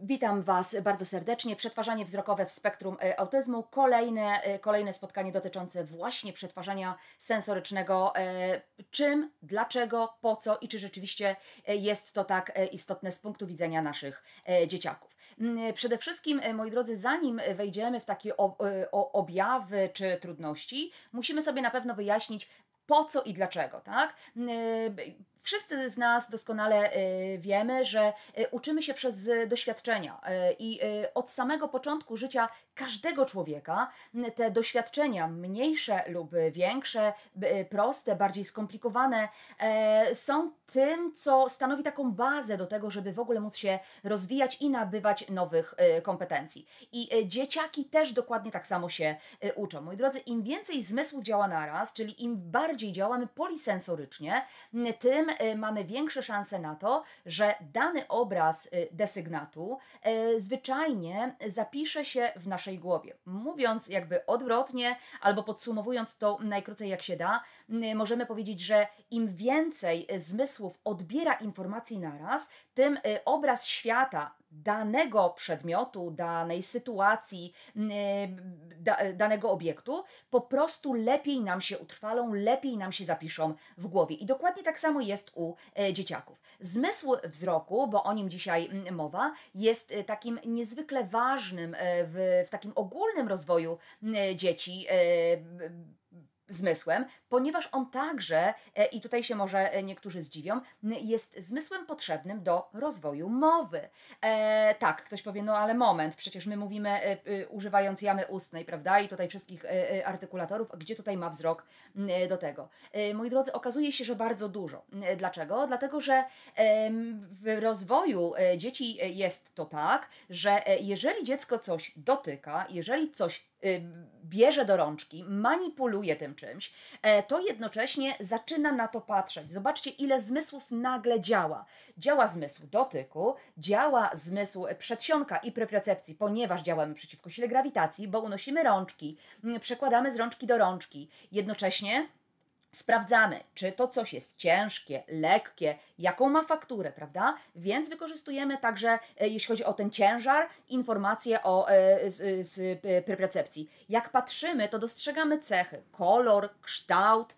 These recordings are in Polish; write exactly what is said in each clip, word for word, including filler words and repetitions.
Witam Was bardzo serdecznie. Przetwarzanie wzrokowe w spektrum e, autyzmu. Kolejne, e, kolejne spotkanie dotyczące właśnie przetwarzania sensorycznego. E, czym, dlaczego, po co i czy rzeczywiście e, jest to tak e, istotne z punktu widzenia naszych e, dzieciaków. M, Przede wszystkim, e, moi drodzy, zanim wejdziemy w takie o, e, o, objawy czy trudności, musimy sobie na pewno wyjaśnić, po co i dlaczego, tak? M, Wszyscy z nas doskonale y, wiemy, że y, uczymy się przez y, doświadczenia y, i y, od samego początku życia każdego człowieka y, te doświadczenia, mniejsze lub większe, y, proste, bardziej skomplikowane, y, są tym, co stanowi taką bazę do tego, żeby w ogóle móc się rozwijać i nabywać nowych y, kompetencji. I y, dzieciaki też dokładnie tak samo się y, uczą. Moi drodzy, im więcej zmysłów działa naraz, czyli im bardziej działamy polisensorycznie, y, tym mamy większe szanse na to, że dany obraz desygnatu zwyczajnie zapisze się w naszej głowie. Mówiąc jakby odwrotnie, albo podsumowując to najkrócej jak się da, możemy powiedzieć, że im więcej zmysłów odbiera informacji naraz, tym obraz świata danego przedmiotu, danej sytuacji, da, danego obiektu po prostu lepiej nam się utrwalą, lepiej nam się zapiszą w głowie. I dokładnie tak samo jest u e, dzieciaków. Zmysł wzroku, bo o nim dzisiaj mowa, jest e, takim niezwykle ważnym e, w, w takim ogólnym rozwoju e, dzieci e, zmysłem, ponieważ on także, i tutaj się może niektórzy zdziwią, jest zmysłem potrzebnym do rozwoju mowy. E, tak, ktoś powie, no ale moment, przecież my mówimy e, e, używając jamy ustnej, prawda, i tutaj wszystkich e, e, artykulatorów, gdzie tutaj ma wzrok e, do tego. E, moi drodzy, okazuje się, że bardzo dużo. E, dlaczego? Dlatego, że e, w rozwoju e, dzieci jest to tak, że e, jeżeli dziecko coś dotyka, jeżeli coś bierze do rączki, manipuluje tym czymś, to jednocześnie zaczyna na to patrzeć. Zobaczcie, ile zmysłów nagle działa. Działa zmysł dotyku, działa zmysł przedsionka i propriocepcji, ponieważ działamy przeciwko sile grawitacji, bo unosimy rączki, przekładamy z rączki do rączki. Jednocześnie sprawdzamy, czy to coś jest ciężkie, lekkie, jaką ma fakturę, prawda? Więc wykorzystujemy także, jeśli chodzi o ten ciężar, informacje o, z, z propriocepcji. Jak patrzymy, to dostrzegamy cechy, kolor, kształt.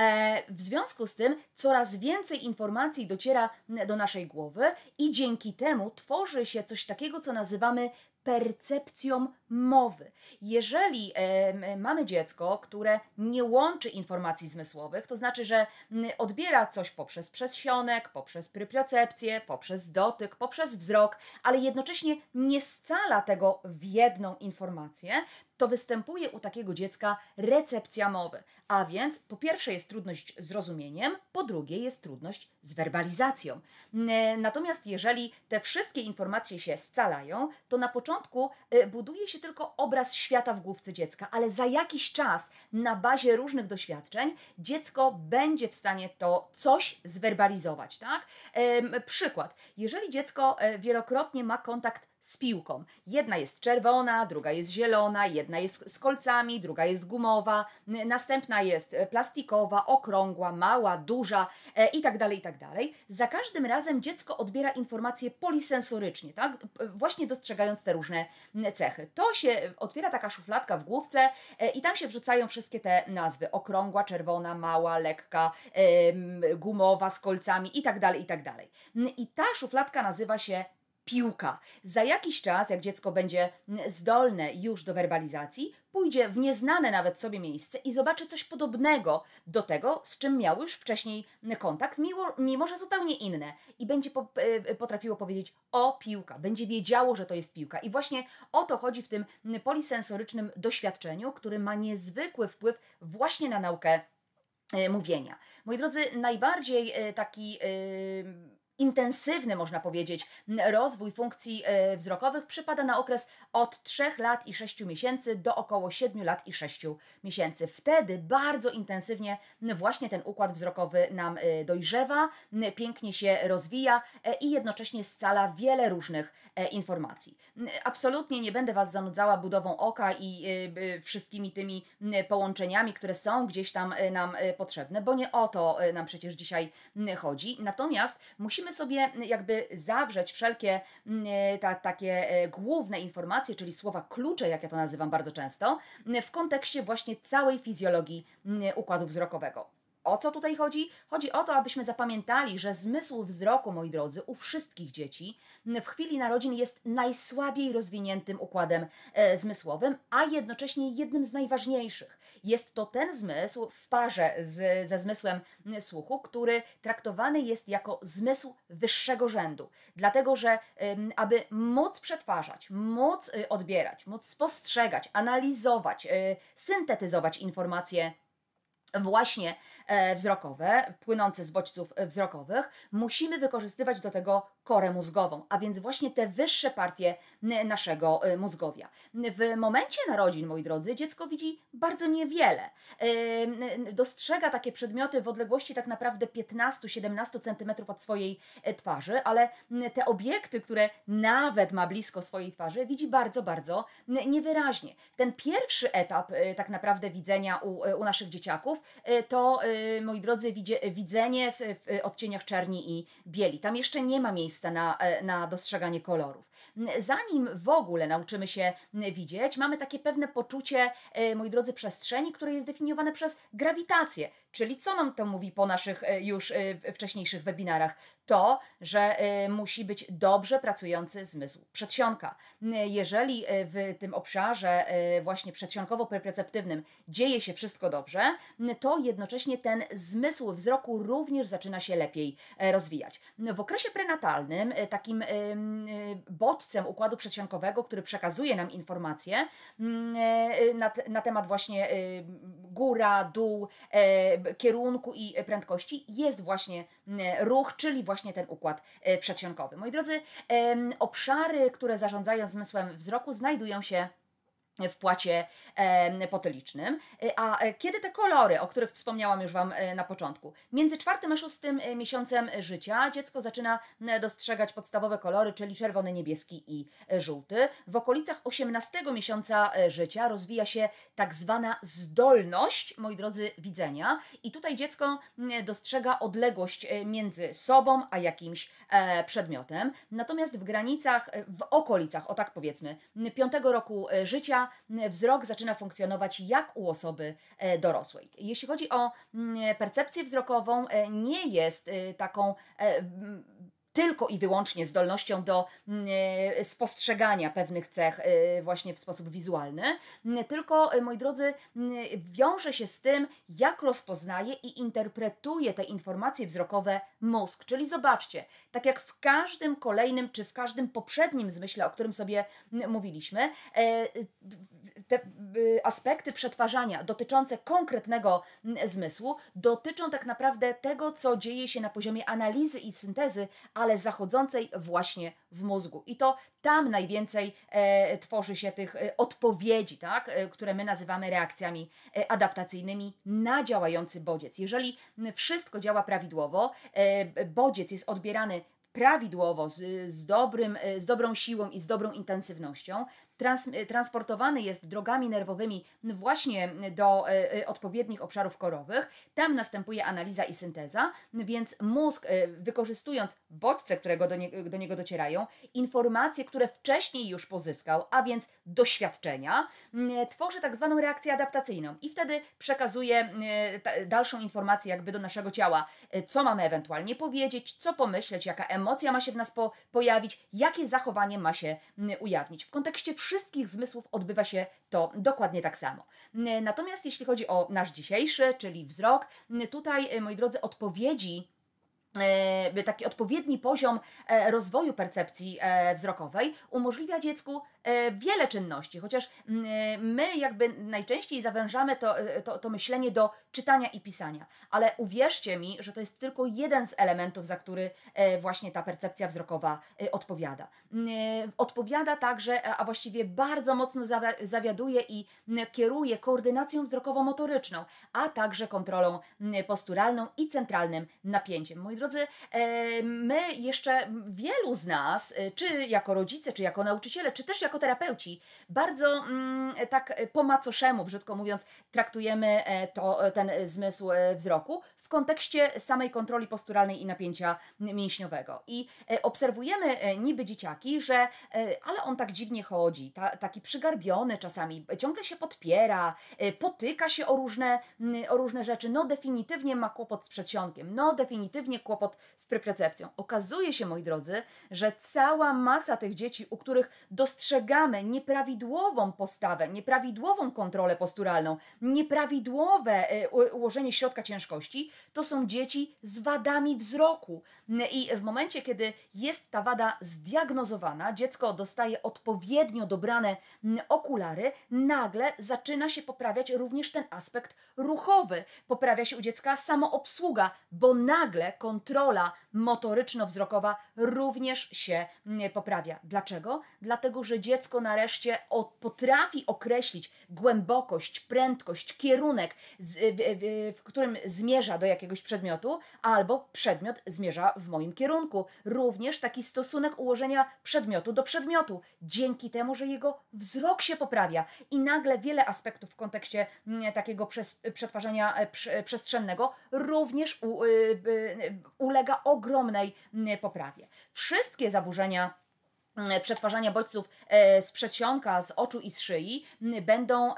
W związku z tym coraz więcej informacji dociera do naszej głowy i dzięki temu tworzy się coś takiego, co nazywamy percepcją mowy. Jeżeli e, mamy dziecko, które nie łączy informacji zmysłowych, to znaczy, że odbiera coś poprzez przedsionek, poprzez propriocepcję, poprzez dotyk, poprzez wzrok, ale jednocześnie nie scala tego w jedną informację, to występuje u takiego dziecka recepcja mowy. A więc po pierwsze jest trudność z rozumieniem, po drugie jest trudność z werbalizacją. Natomiast jeżeli te wszystkie informacje się scalają, to na początku buduje się tylko obraz świata w główce dziecka, ale za jakiś czas na bazie różnych doświadczeń dziecko będzie w stanie to coś zwerbalizować, tak? Przykład. Jeżeli dziecko wielokrotnie ma kontakt z piłką. Jedna jest czerwona, druga jest zielona, jedna jest z kolcami, druga jest gumowa, następna jest plastikowa, okrągła, mała, duża e, i tak dalej, i tak dalej. Za każdym razem dziecko odbiera informacje polisensorycznie, tak? Właśnie dostrzegając te różne cechy. To się otwiera taka szufladka w główce e, i tam się wrzucają wszystkie te nazwy. Okrągła, czerwona, mała, lekka, e, gumowa, z kolcami i tak dalej, i tak dalej. I ta szufladka nazywa się piłka. Za jakiś czas, jak dziecko będzie zdolne już do werbalizacji, pójdzie w nieznane nawet sobie miejsce i zobaczy coś podobnego do tego, z czym miało już wcześniej kontakt, mimo, mimo że zupełnie inne. I będzie po, potrafiło powiedzieć: o, piłka. Będzie wiedziało, że to jest piłka. I właśnie o to chodzi w tym polisensorycznym doświadczeniu, który ma niezwykły wpływ właśnie na naukę mówienia. Moi drodzy, najbardziej taki intensywny, można powiedzieć, rozwój funkcji wzrokowych przypada na okres od trzech lat i sześciu miesięcy do około siedmiu lat i sześciu miesięcy. Wtedy bardzo intensywnie właśnie ten układ wzrokowy nam dojrzewa, pięknie się rozwija i jednocześnie scala wiele różnych informacji. Absolutnie nie będę Was zanudzała budową oka i wszystkimi tymi połączeniami, które są gdzieś tam nam potrzebne, bo nie o to nam przecież dzisiaj chodzi. Natomiast musimy musimy sobie jakby zawrzeć wszelkie ta, takie główne informacje, czyli słowa klucze, jak ja to nazywam bardzo często, w kontekście właśnie całej fizjologii układu wzrokowego. O co tutaj chodzi? Chodzi o to, abyśmy zapamiętali, że zmysł wzroku, moi drodzy, u wszystkich dzieci w chwili narodzin jest najsłabiej rozwiniętym układem e, zmysłowym, a jednocześnie jednym z najważniejszych. Jest to ten zmysł w parze z, ze zmysłem słuchu, który traktowany jest jako zmysł wyższego rzędu. Dlatego, że ym, aby móc przetwarzać, móc y, odbierać, móc spostrzegać, analizować, y, syntetyzować informacje właśnie e, wzrokowe, płynące z bodźców wzrokowych, musimy wykorzystywać do tego korę mózgową, a więc właśnie te wyższe partie naszego mózgowia. W momencie narodzin, moi drodzy, dziecko widzi bardzo niewiele. E, dostrzega takie przedmioty w odległości tak naprawdę piętnaście do siedemnastu centymetrów od swojej twarzy, ale te obiekty, które nawet ma blisko swojej twarzy, widzi bardzo, bardzo niewyraźnie. Ten pierwszy etap tak naprawdę widzenia u, u naszych dzieciaków to, moi drodzy, widzenie w, w odcieniach czerni i bieli. Tam jeszcze nie ma miejsca na, na dostrzeganie kolorów. Zanim w ogóle nauczymy się widzieć, mamy takie pewne poczucie, moi drodzy, przestrzeni, które jest definiowane przez grawitację. Czyli co nam to mówi po naszych już wcześniejszych webinarach? To, że musi być dobrze pracujący zmysł przedsionka. Jeżeli w tym obszarze właśnie przedsionkowo-proprioceptywnym dzieje się wszystko dobrze, to jednocześnie ten zmysł wzroku również zaczyna się lepiej rozwijać. W okresie prenatalnym takim bodźcem układu przedsionkowego, który przekazuje nam informacje na, na temat właśnie góra, dół, kierunku i prędkości, jest właśnie ruch, czyli właśnie ten układ przedsionkowy. Moi drodzy, obszary, które zarządzają zmysłem wzroku, znajdują się w płacie e, potylicznym. A kiedy te kolory, o których wspomniałam już Wam na początku, między czwartym a szóstym miesiącem życia dziecko zaczyna dostrzegać podstawowe kolory, czyli czerwony, niebieski i żółty. W okolicach osiemnastego miesiąca życia rozwija się tak zwana zdolność, moi drodzy, widzenia i tutaj dziecko dostrzega odległość między sobą a jakimś e, przedmiotem. Natomiast w granicach, w okolicach, o tak powiedzmy, piątego roku życia wzrok zaczyna funkcjonować jak u osoby dorosłej. Jeśli chodzi o percepcję wzrokową, nie jest taką tylko i wyłącznie zdolnością do y, spostrzegania pewnych cech y, właśnie w sposób wizualny, y, tylko, y, moi drodzy, y, wiąże się z tym, jak rozpoznaje i interpretuje te informacje wzrokowe mózg. Czyli zobaczcie, tak jak w każdym kolejnym, czy w każdym poprzednim zmyśle, o którym sobie y, mówiliśmy, y, te y, aspekty przetwarzania dotyczące konkretnego y, zmysłu dotyczą tak naprawdę tego, co dzieje się na poziomie analizy i syntezy, ale zachodzącej właśnie w mózgu. I to tam najwięcej e, tworzy się tych e, odpowiedzi, tak, e, które my nazywamy reakcjami e, adaptacyjnymi na działający bodziec. Jeżeli wszystko działa prawidłowo, e, bodziec jest odbierany prawidłowo, z, z, dobrym, z dobrą siłą i z dobrą intensywnością, trans, transportowany jest drogami nerwowymi właśnie do y, odpowiednich obszarów korowych. Tam następuje analiza i synteza, więc mózg, y, wykorzystując bodźce, które do, nie, do niego docierają, informacje, które wcześniej już pozyskał, a więc doświadczenia, y, tworzy tak zwaną reakcję adaptacyjną i wtedy przekazuje y, ta, dalszą informację jakby do naszego ciała, y, co mamy ewentualnie powiedzieć, co pomyśleć, jaka emocja ma się w nas po, pojawić, jakie zachowanie ma się y, ujawnić. W kontekście wszystkich zmysłów odbywa się to dokładnie tak samo. Natomiast jeśli chodzi o nasz dzisiejszy, czyli wzrok, tutaj, moi drodzy, odpowiedzi, taki odpowiedni poziom rozwoju percepcji wzrokowej umożliwia dziecku wiele czynności, chociaż my jakby najczęściej zawężamy to, to, to myślenie do czytania i pisania, ale uwierzcie mi, że to jest tylko jeden z elementów, za który właśnie ta percepcja wzrokowa odpowiada. Odpowiada także, a właściwie bardzo mocno zawiaduje i kieruje koordynacją wzrokowo-motoryczną, a także kontrolą posturalną i centralnym napięciem. Moi drodzy, my jeszcze, wielu z nas, czy jako rodzice, czy jako nauczyciele, czy też jako terapeuci, bardzo mm, tak po macoszemu, brzydko mówiąc, traktujemy to, ten zmysł wzroku, w kontekście samej kontroli posturalnej i napięcia mięśniowego. I obserwujemy niby dzieciaki, że ale on tak dziwnie chodzi, ta, taki przygarbiony czasami, ciągle się podpiera, potyka się o różne, o różne rzeczy, no definitywnie ma kłopot z przedsionkiem, no definitywnie kłopot z propriocepcją. Okazuje się, moi drodzy, że cała masa tych dzieci, u których dostrzegamy nieprawidłową postawę, nieprawidłową kontrolę posturalną, nieprawidłowe ułożenie środka ciężkości, to są dzieci z wadami wzroku. I w momencie, kiedy jest ta wada zdiagnozowana, dziecko dostaje odpowiednio dobrane okulary, nagle zaczyna się poprawiać również ten aspekt ruchowy. Poprawia się u dziecka samoobsługa, bo nagle kontrola motoryczno-wzrokowa również się poprawia. Dlaczego? Dlatego, że dziecko nareszcie potrafi określić głębokość, prędkość, kierunek, z, w, w, w którym zmierza do jakiegoś przedmiotu, albo przedmiot zmierza w moim kierunku. Również taki stosunek ułożenia przedmiotu do przedmiotu. Dzięki temu, że jego wzrok się poprawia i nagle wiele aspektów w kontekście takiego przez, przetwarzania przestrzennego również u, ulega ogromnej poprawie. Wszystkie zaburzenia przetwarzania bodźców z przedsionka, z oczu i z szyi będą,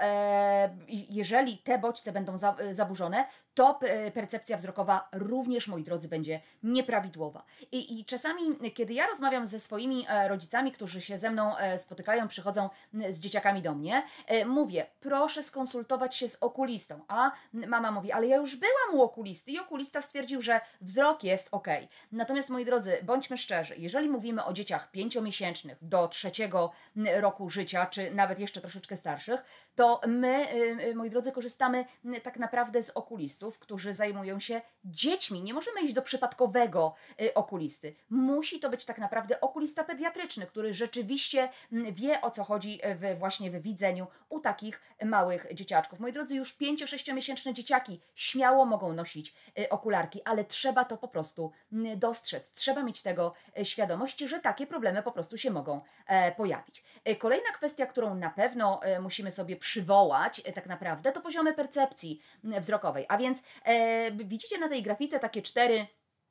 jeżeli te bodźce będą zaburzone, to percepcja wzrokowa również, moi drodzy, będzie nieprawidłowa. I, I czasami, kiedy ja rozmawiam ze swoimi rodzicami, którzy się ze mną spotykają, przychodzą z dzieciakami do mnie, mówię, proszę skonsultować się z okulistą. A mama mówi, ale ja już byłam u okulisty i okulista stwierdził, że wzrok jest ok. Natomiast, moi drodzy, bądźmy szczerzy, jeżeli mówimy o dzieciach pięciomiesięcznych do trzeciego roku życia, czy nawet jeszcze troszeczkę starszych, to my, moi drodzy, korzystamy tak naprawdę z okulistów, którzy zajmują się dziećmi. Nie możemy iść do przypadkowego okulisty. Musi to być tak naprawdę okulista pediatryczny, który rzeczywiście wie, o co chodzi w, właśnie w widzeniu u takich małych dzieciaczków. Moi drodzy, już pięcio-sześciomiesięczne dzieciaki śmiało mogą nosić okularki, ale trzeba to po prostu dostrzec. Trzeba mieć tego świadomość, że takie problemy po prostu się mogą pojawić. Kolejna kwestia, którą na pewno musimy sobie przywołać tak naprawdę, to poziomy percepcji wzrokowej. A więc e, widzicie na tej grafice takie cztery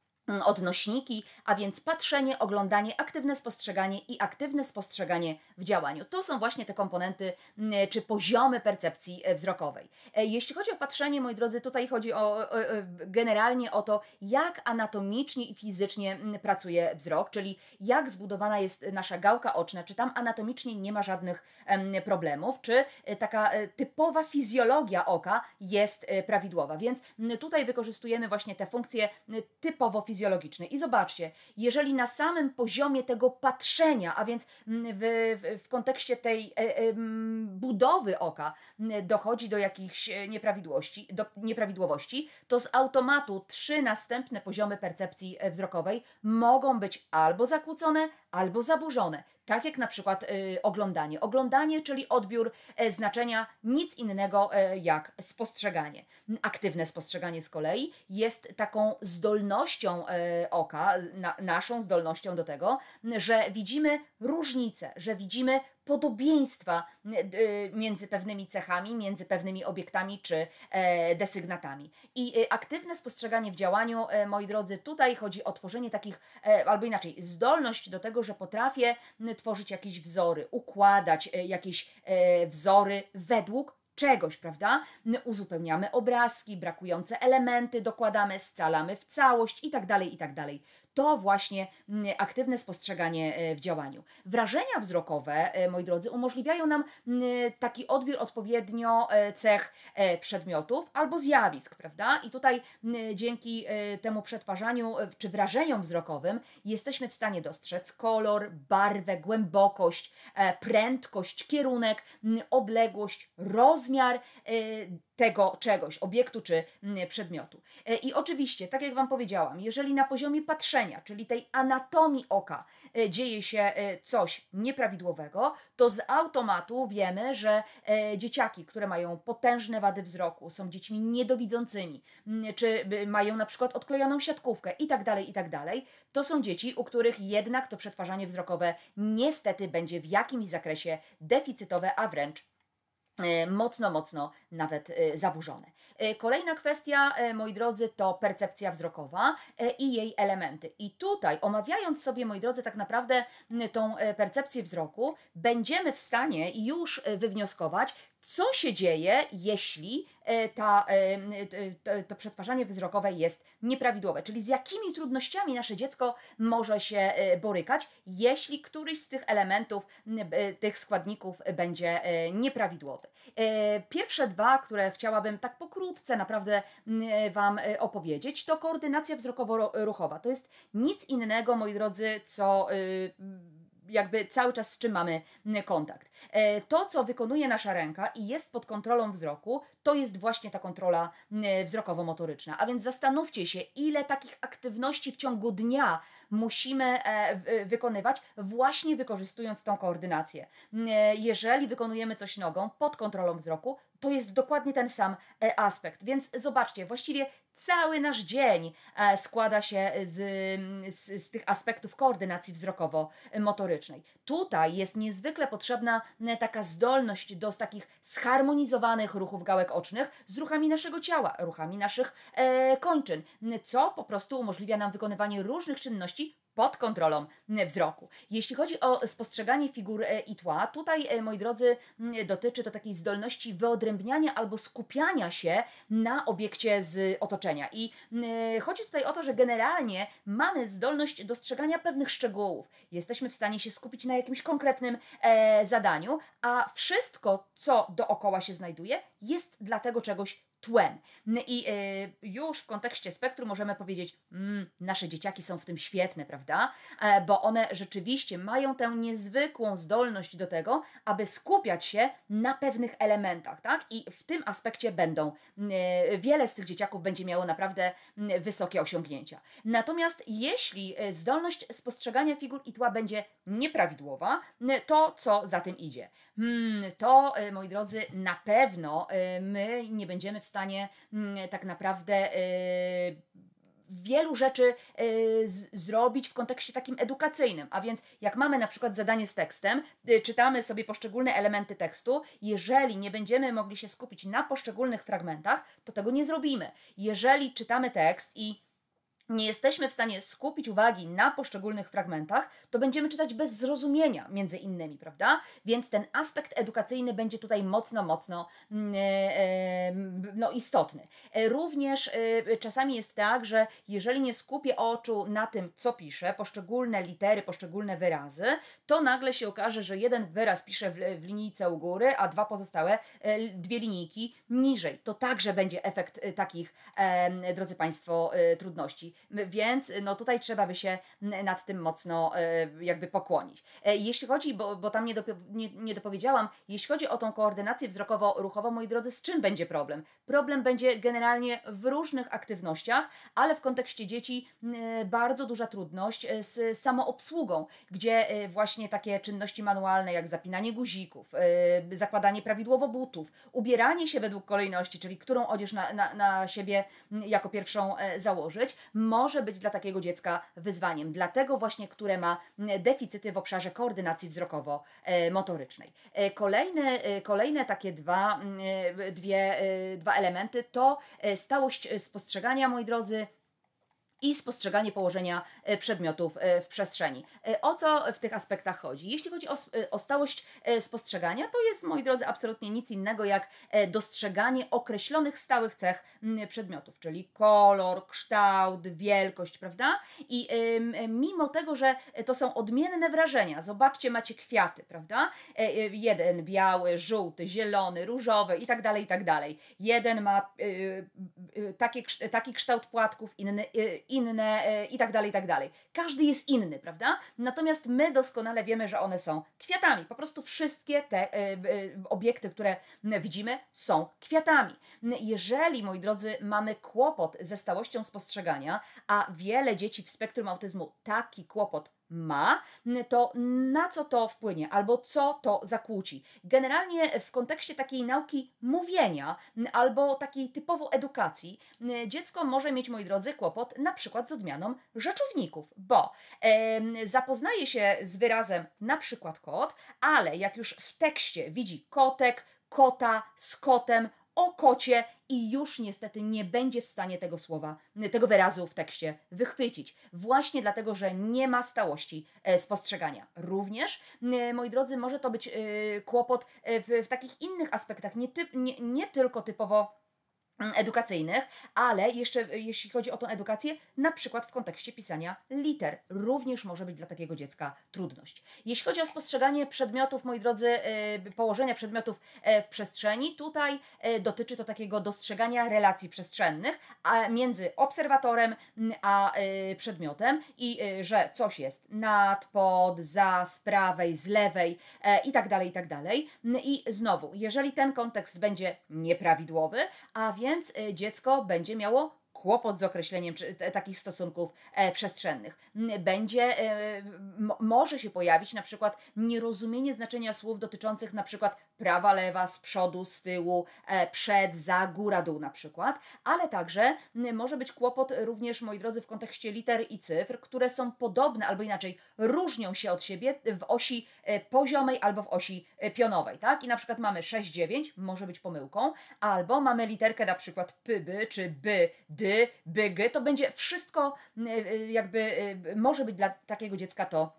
odnośniki, a więc patrzenie, oglądanie, aktywne spostrzeganie i aktywne spostrzeganie w działaniu. To są właśnie te komponenty czy poziomy percepcji wzrokowej. Jeśli chodzi o patrzenie, moi drodzy, tutaj chodzi o, o, generalnie o to, jak anatomicznie i fizycznie pracuje wzrok, czyli jak zbudowana jest nasza gałka oczna, czy tam anatomicznie nie ma żadnych problemów, czy taka typowa fizjologia oka jest prawidłowa. Więc tutaj wykorzystujemy właśnie te funkcje typowo fizjologiczne. I zobaczcie, jeżeli na samym poziomie tego patrzenia, a więc w, w, w kontekście tej e, e, budowy oka dochodzi do jakichś nieprawidłowości, do nieprawidłowości, to z automatu trzy następne poziomy percepcji wzrokowej mogą być albo zakłócone, albo zaburzone. Tak jak na przykład y, oglądanie. Oglądanie, czyli odbiór e, znaczenia nic innego e, jak spostrzeganie. Aktywne spostrzeganie z kolei jest taką zdolnością e, oka, na, naszą zdolnością do tego, że widzimy różnice, że widzimy podobieństwa między pewnymi cechami, między pewnymi obiektami czy desygnatami. I aktywne spostrzeganie w działaniu, moi drodzy, tutaj chodzi o tworzenie takich, albo inaczej, zdolność do tego, że potrafię tworzyć jakieś wzory, układać jakieś wzory według czegoś, prawda? Uzupełniamy obrazki, brakujące elementy dokładamy, scalamy w całość i tak dalej, i tak dalej. To właśnie aktywne spostrzeganie w działaniu. Wrażenia wzrokowe, moi drodzy, umożliwiają nam taki odbiór odpowiednio cech przedmiotów albo zjawisk, prawda? I tutaj dzięki temu przetwarzaniu czy wrażeniom wzrokowym jesteśmy w stanie dostrzec kolor, barwę, głębokość, prędkość, kierunek, odległość, rozmiar tego czegoś, obiektu czy przedmiotu. I oczywiście, tak jak Wam powiedziałam, jeżeli na poziomie patrzenia, czyli tej anatomii oka dzieje się coś nieprawidłowego, to z automatu wiemy, że dzieciaki, które mają potężne wady wzroku, są dziećmi niedowidzącymi, czy mają na przykład odklejoną siatkówkę i tak dalej, i tak dalej, to są dzieci, u których jednak to przetwarzanie wzrokowe niestety będzie w jakimś zakresie deficytowe, a wręcz e, mocno, mocno nawet e, zaburzone. E, Kolejna kwestia, e, moi drodzy, to percepcja wzrokowa e, i jej elementy. I tutaj, omawiając sobie, moi drodzy, tak naprawdę m, tą e, percepcję wzroku, będziemy w stanie już e, wywnioskować, co się dzieje, jeśli e, ta, e, m, t- t- to przetwarzanie wzrokowe jest nieprawidłowe, czyli z jakimi trudnościami nasze dziecko może się e, borykać, jeśli któryś z tych elementów, m, e, tych składników będzie e, nieprawidłowy. E, Pierwsze dwa, które chciałabym tak pokrótce naprawdę mm, Wam e, opowiedzieć, to koordynacja wzrokowo-ruchowa. To jest nic innego, moi drodzy, co y, jakby cały czas z czym mamy mm, kontakt. E, To, co wykonuje nasza ręka i jest pod kontrolą wzroku, to jest właśnie ta kontrola mm, wzrokowo-motoryczna. A więc zastanówcie się, ile takich aktywności w ciągu dnia musimy e, w- wykonywać, właśnie wykorzystując tą koordynację. Mm, e, Jeżeli wykonujemy coś nogą pod kontrolą wzroku, to jest dokładnie ten sam e, aspekt. Więc zobaczcie, właściwie cały nasz dzień e, składa się z, z, z tych aspektów koordynacji wzrokowo-motorycznej. Tutaj jest niezwykle potrzebna e, taka zdolność do takich zharmonizowanych ruchów gałek ocznych z ruchami naszego ciała, ruchami naszych e, kończyn, co po prostu umożliwia nam wykonywanie różnych czynności pod kontrolą m, wzroku. Jeśli chodzi o spostrzeganie figur e, i tła, tutaj, e, moi drodzy, m, dotyczy to takiej zdolności wyodrębniania albo skupiania się na obiekcie z otoczenia. I m, e, chodzi tutaj o to, że generalnie mamy zdolność dostrzegania pewnych szczegółów. Jesteśmy w stanie się skupić na jakimś konkretnym e, zadaniu, a wszystko, co dookoła się znajduje, jest dla tego czegoś tłem. N- I e, już w kontekście spektrum możemy powiedzieć, mm, nasze dzieciaki są w tym świetne, prawda? E, bo one rzeczywiście mają tę niezwykłą zdolność do tego, aby skupiać się na pewnych elementach, tak? I w tym aspekcie będą, mm, e, wiele z tych dzieciaków będzie miało naprawdę mm, wysokie osiągnięcia. Natomiast jeśli e, zdolność spostrzegania figur i tła będzie nieprawidłowa, n- to co za tym idzie? Hmm, to, e, moi drodzy, na pewno e, my nie będziemy w stanie mm, tak naprawdę e, wielu rzeczy e, z, zrobić w kontekście takim edukacyjnym. A więc jak mamy na przykład zadanie z tekstem, e, czytamy sobie poszczególne elementy tekstu, jeżeli nie będziemy mogli się skupić na poszczególnych fragmentach, to tego nie zrobimy. Jeżeli czytamy tekst i nie jesteśmy w stanie skupić uwagi na poszczególnych fragmentach, to będziemy czytać bez zrozumienia między innymi, prawda? Więc ten aspekt edukacyjny będzie tutaj mocno, mocno mm, e, e, no, istotny. E, Również e, czasami jest tak, że jeżeli nie skupię oczu na tym, co piszę, poszczególne litery, poszczególne wyrazy, to nagle się okaże, że jeden wyraz piszę w, w linijce u góry, a dwa pozostałe, e, dwie linijki niżej. To także będzie efekt e, takich, e, drodzy Państwo, e, trudności. M- Więc no tutaj trzeba by się n- nad tym mocno e, jakby pokłonić. E, Jeśli chodzi, bo, bo tam nie, dopo, nie, nie dopowiedziałam, jeśli chodzi o tą koordynację wzrokowo-ruchową, moi drodzy, z czym będzie problem? Problem będzie generalnie w różnych aktywnościach, ale w kontekście dzieci m, bardzo duża trudność e, z samoobsługą, gdzie e, właśnie takie czynności manualne jak zapinanie guzików, e, zakładanie prawidłowo butów, ubieranie się według kolejności, czyli którą odzież na, na, na siebie m, jako pierwszą e, założyć, może być dla takiego dziecka wyzwaniem. Dlatego właśnie, które ma m, deficyty w obszarze koordynacji wzrokowo-motorycznej. E, Kolejne, e, kolejne takie dwa, m, e, dwie, e, dwa elementy to e, stałość e, spostrzegania, moi drodzy, i spostrzeganie położenia e, przedmiotów e, w przestrzeni. E, O co w tych aspektach chodzi? Jeśli chodzi o, s- e, o stałość e, spostrzegania, to jest, moi drodzy, absolutnie nic innego jak e, dostrzeganie określonych stałych cech m, przedmiotów, czyli kolor, kształt, wielkość, prawda? I ym, mimo tego, że to są odmienne wrażenia, zobaczcie, macie kwiaty, prawda? E, e, Jeden biały, żółty, zielony, różowy i tak dalej, i tak dalej. Jeden ma y, y, takie, kszt- taki kształt płatków, inny, y, inne e, i tak dalej, i tak dalej. Każdy jest inny, prawda? Natomiast my doskonale wiemy, że one są kwiatami. Po prostu wszystkie te e, e, obiekty, które m, widzimy, są kwiatami. M, Jeżeli, moi drodzy, mamy kłopot ze stałością spostrzegania, a wiele dzieci w spektrum autyzmu taki kłopot ma, to na co to wpłynie albo co to zakłóci. Generalnie w kontekście takiej nauki mówienia albo takiej typowo edukacji dziecko może mieć, moi drodzy, kłopot na przykład z odmianą rzeczowników, bo e, zapoznaje się z wyrazem na przykład kot, ale jak już w tekście widzi kotek, kota z kotem, o kocie i już niestety nie będzie w stanie tego słowa, tego wyrazu w tekście wychwycić. Właśnie dlatego, że nie ma stałości e, spostrzegania. Również, e, moi drodzy, może to być e, kłopot e, w, w takich innych aspektach, nie, typ, nie, nie tylko typowo edukacyjnych, ale jeszcze jeśli chodzi o tą edukację, na przykład w kontekście pisania liter, również może być dla takiego dziecka trudność. Jeśli chodzi o spostrzeganie przedmiotów, moi drodzy, położenia przedmiotów w przestrzeni, tutaj dotyczy to takiego dostrzegania relacji przestrzennych a między obserwatorem a przedmiotem i że coś jest nad, pod, za, z prawej, z lewej i tak dalej, i tak dalej. I znowu, jeżeli ten kontekst będzie nieprawidłowy, a więc Więc dziecko będzie miało kłopot z określeniem takich stosunków e, przestrzennych. Będzie, e, może się pojawić na przykład nierozumienie znaczenia słów dotyczących na przykład prawa, lewa, z przodu, z tyłu, e, przed, za, góra, dół na przykład, ale także może być kłopot również, moi drodzy, w kontekście liter i cyfr, które są podobne albo inaczej różnią się od siebie w osi e, poziomej albo w osi e, pionowej, tak? I na przykład mamy sześć dziewięć, może być pomyłką, albo mamy literkę na przykład pyby czy by, dy, bygy, to będzie wszystko jakby, może być dla takiego dziecka to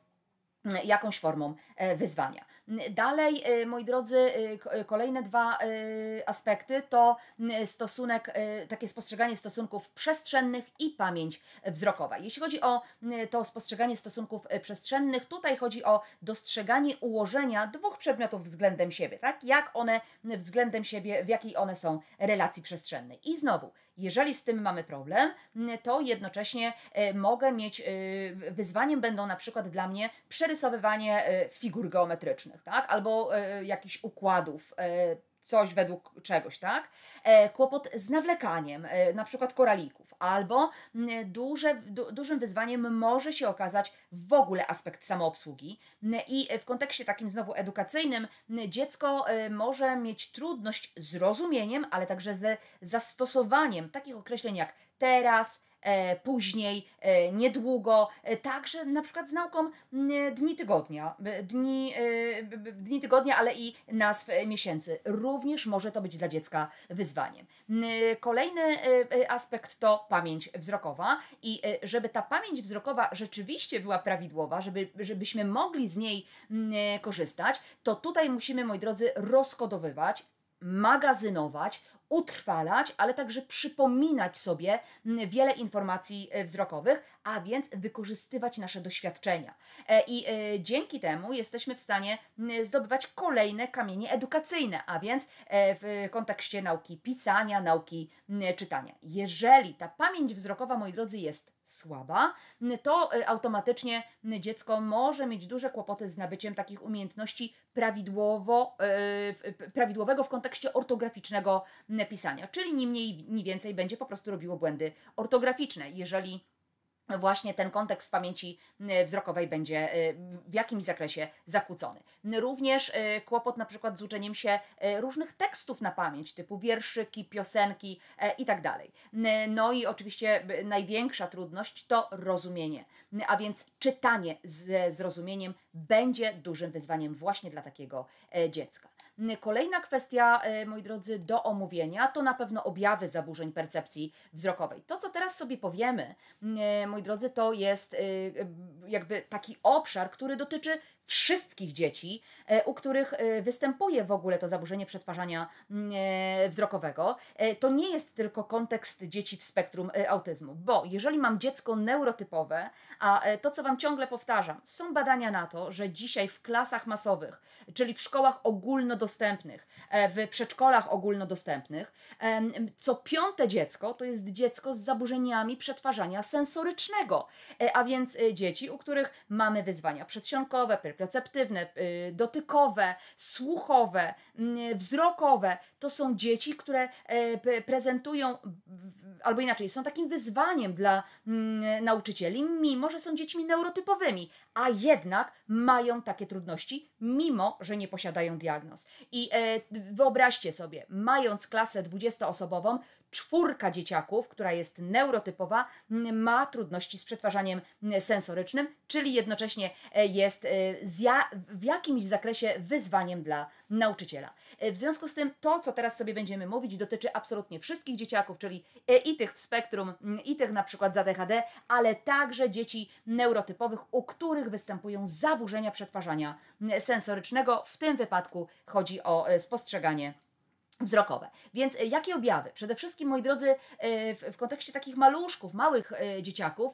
jakąś formą wyzwania. Dalej, moi drodzy, kolejne dwa aspekty to stosunek, takie spostrzeganie stosunków przestrzennych i pamięć wzrokowa. Jeśli chodzi o to spostrzeganie stosunków przestrzennych, tutaj chodzi o dostrzeganie ułożenia dwóch przedmiotów względem siebie, tak? Jak one względem siebie, w jakiej one są relacji przestrzennej. I znowu, jeżeli z tym mamy problem, to jednocześnie mogę mieć, wyzwaniem będą na przykład dla mnie przerysowywanie figur geometrycznych, tak? Albo jakichś układów, coś według czegoś, tak? Kłopot z nawlekaniem, na przykład koralików, albo duże, du, dużym wyzwaniem może się okazać w ogóle aspekt samoobsługi i w kontekście takim znowu edukacyjnym dziecko może mieć trudność z rozumieniem, ale także ze zastosowaniem takich określeń jak teraz, E, później, e, niedługo, e, także na przykład z nauką e, dni tygodnia, e, dni, e, dni tygodnia, ale i nazw e, miesięcy. Również może to być dla dziecka wyzwaniem. E, kolejny e, aspekt to pamięć wzrokowa i e, żeby ta pamięć wzrokowa rzeczywiście była prawidłowa, żeby, żebyśmy mogli z niej e, korzystać, to tutaj musimy, moi drodzy, rozkodowywać, magazynować, utrwalać, ale także przypominać sobie wiele informacji wzrokowych, a więc wykorzystywać nasze doświadczenia. I dzięki temu jesteśmy w stanie zdobywać kolejne kamienie edukacyjne, a więc w kontekście nauki pisania, nauki czytania. Jeżeli ta pamięć wzrokowa, moi drodzy, jest słaba, to automatycznie dziecko może mieć duże kłopoty z nabyciem takich umiejętności prawidłowo, prawidłowego w kontekście ortograficznego pisania, czyli ni mniej, ni więcej będzie po prostu robiło błędy ortograficzne, jeżeli właśnie ten kontekst pamięci wzrokowej będzie w jakimś zakresie zakłócony. Również kłopot na przykład z uczeniem się różnych tekstów na pamięć, typu wierszyki, piosenki i tak dalej. No i oczywiście największa trudność to rozumienie, a więc czytanie ze zrozumieniem będzie dużym wyzwaniem właśnie dla takiego dziecka. Kolejna kwestia, moi drodzy, do omówienia to na pewno objawy zaburzeń percepcji wzrokowej. To, co teraz sobie powiemy, moi drodzy, to jest jakby taki obszar, który dotyczy wszystkich dzieci, u których występuje w ogóle to zaburzenie przetwarzania wzrokowego. To nie jest tylko kontekst dzieci w spektrum autyzmu, bo jeżeli mam dziecko neurotypowe, a to, co Wam ciągle powtarzam, są badania na to, że dzisiaj w klasach masowych, czyli w szkołach ogólnodostępnych, w przedszkolach ogólnodostępnych, co piąte dziecko to jest dziecko z zaburzeniami przetwarzania sensorycznego, a więc dzieci, u których mamy wyzwania przedsionkowe, proprioceptywne, dotykowe, słuchowe, wzrokowe. To są dzieci, które prezentują albo inaczej, są takim wyzwaniem dla mm, nauczycieli, mimo że są dziećmi neurotypowymi, a jednak mają takie trudności, mimo że nie posiadają diagnoz. I e, wyobraźcie sobie, mając klasę dwudziestoosobową, czwórka dzieciaków, która jest neurotypowa, ma trudności z przetwarzaniem sensorycznym, czyli jednocześnie jest w jakimś zakresie wyzwaniem dla nauczyciela. W związku z tym to, co teraz sobie będziemy mówić, dotyczy absolutnie wszystkich dzieciaków, czyli i tych w spektrum, i tych na przykład z A D H D, ale także dzieci neurotypowych, u których występują zaburzenia przetwarzania sensorycznego. W tym wypadku chodzi o spostrzeganie wzrokowe. Więc jakie objawy? Przede wszystkim, moi drodzy, w, w kontekście takich maluszków, małych dzieciaków,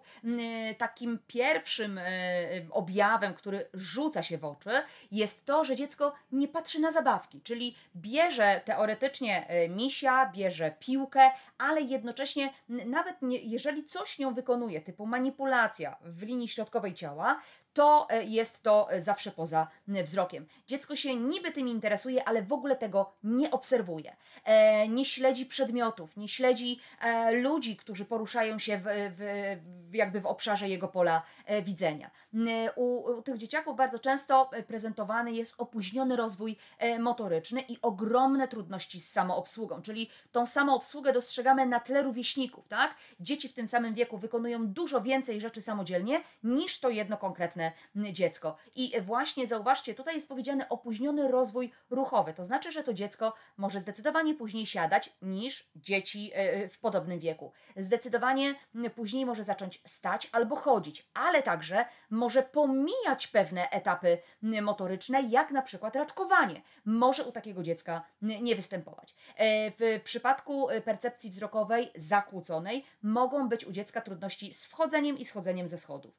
takim pierwszym objawem, który rzuca się w oczy, jest to, że dziecko nie patrzy na zabawki, czyli bierze teoretycznie misia, bierze piłkę, ale jednocześnie nawet nie, jeżeli coś nią wykonuje, typu manipulacja w linii środkowej ciała, to jest to zawsze poza wzrokiem. Dziecko się niby tym interesuje, ale w ogóle tego nie obserwuje. E, nie śledzi przedmiotów, nie śledzi e, ludzi, którzy poruszają się w, w, w, jakby w obszarze jego pola e, widzenia. E, u, u tych dzieciaków bardzo często prezentowany jest opóźniony rozwój e, motoryczny i ogromne trudności z samoobsługą, czyli tą samoobsługę dostrzegamy na tle rówieśników, tak? Dzieci w tym samym wieku wykonują dużo więcej rzeczy samodzielnie niż to jedno konkretne dziecko. I właśnie zauważcie, tutaj jest powiedziane opóźniony rozwój ruchowy. To znaczy, że to dziecko może zdecydowanie później siadać niż dzieci w podobnym wieku. Zdecydowanie później może zacząć stać albo chodzić, ale także może pomijać pewne etapy motoryczne, jak na przykład raczkowanie. Może u takiego dziecka nie występować. W przypadku percepcji wzrokowej zakłóconej mogą być u dziecka trudności z wchodzeniem i schodzeniem ze schodów.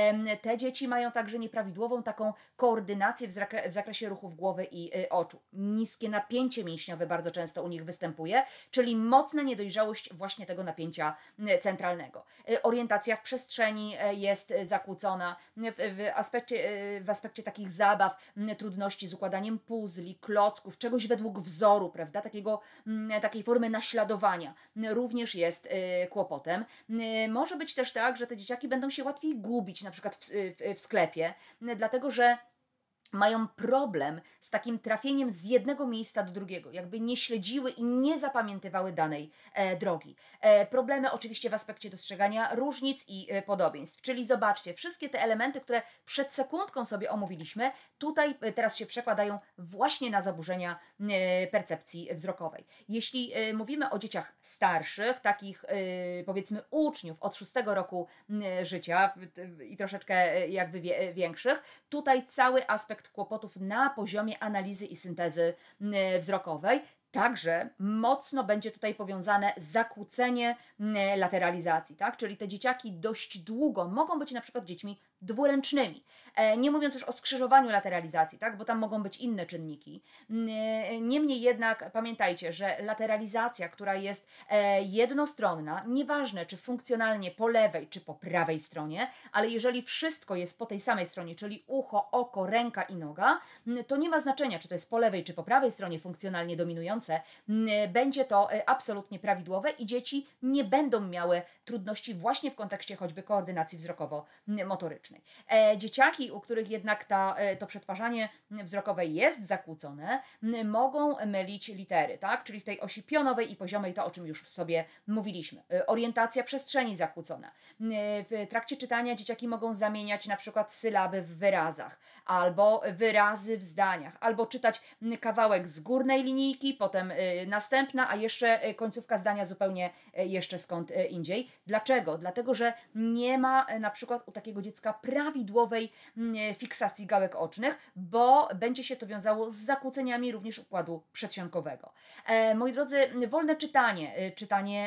Te dzieci mają także nieprawidłową taką koordynację w, zakre w zakresie ruchów głowy i y, oczu. Niskie napięcie mięśniowe bardzo często u nich występuje, czyli mocna niedojrzałość właśnie tego napięcia y, centralnego. Y, orientacja w przestrzeni y, jest y, zakłócona. Y, w, w, aspekcie, y, w aspekcie takich zabaw, y, trudności z układaniem puzli, klocków, czegoś według wzoru, prawda? Takiego, y, takiej formy naśladowania y, również jest y, kłopotem. Y, może być też tak, że te dzieciaki będą się łatwiej gubić, na przykład w, w, w sklepie, dlatego że mają problem z takim trafieniem z jednego miejsca do drugiego, jakby nie śledziły i nie zapamiętywały danej e, drogi. E, problemy oczywiście w aspekcie dostrzegania różnic i e, podobieństw, czyli zobaczcie, wszystkie te elementy, które przed sekundką sobie omówiliśmy, tutaj e, teraz się przekładają właśnie na zaburzenia e, percepcji wzrokowej. Jeśli e, mówimy o dzieciach starszych, takich e, powiedzmy uczniów od szóstego roku e, życia e, i troszeczkę e, jakby wie, większych, tutaj cały aspekt kłopotów na poziomie analizy i syntezy wzrokowej. Także mocno będzie tutaj powiązane zakłócenie lateralizacji, tak? Czyli te dzieciaki dość długo mogą być na przykład dziećmi dwuręcznymi. Nie mówiąc już o skrzyżowaniu lateralizacji, tak? Bo tam mogą być inne czynniki. Niemniej jednak pamiętajcie, że lateralizacja, która jest jednostronna, nieważne czy funkcjonalnie po lewej czy po prawej stronie, ale jeżeli wszystko jest po tej samej stronie, czyli ucho, oko, ręka i noga, to nie ma znaczenia, czy to jest po lewej czy po prawej stronie funkcjonalnie dominujące, będzie to absolutnie prawidłowe i dzieci nie będą miały trudności właśnie w kontekście choćby koordynacji wzrokowo-motorycznej. Dzieciaki, u których jednak ta, to przetwarzanie wzrokowe jest zakłócone, mogą mylić litery, tak? Czyli w tej osi pionowej i poziomej, to o czym już sobie mówiliśmy. Orientacja przestrzeni zakłócona. W trakcie czytania dzieciaki mogą zamieniać na przykład sylaby w wyrazach, albo wyrazy w zdaniach, albo czytać kawałek z górnej linijki, potem następna, a jeszcze końcówka zdania zupełnie jeszcze skąd indziej. Dlaczego? Dlatego, że nie ma na przykład u takiego dziecka prawidłowej fiksacji gałek ocznych, bo będzie się to wiązało z zakłóceniami również układu przedsionkowego. E, moi drodzy, wolne czytanie, czytanie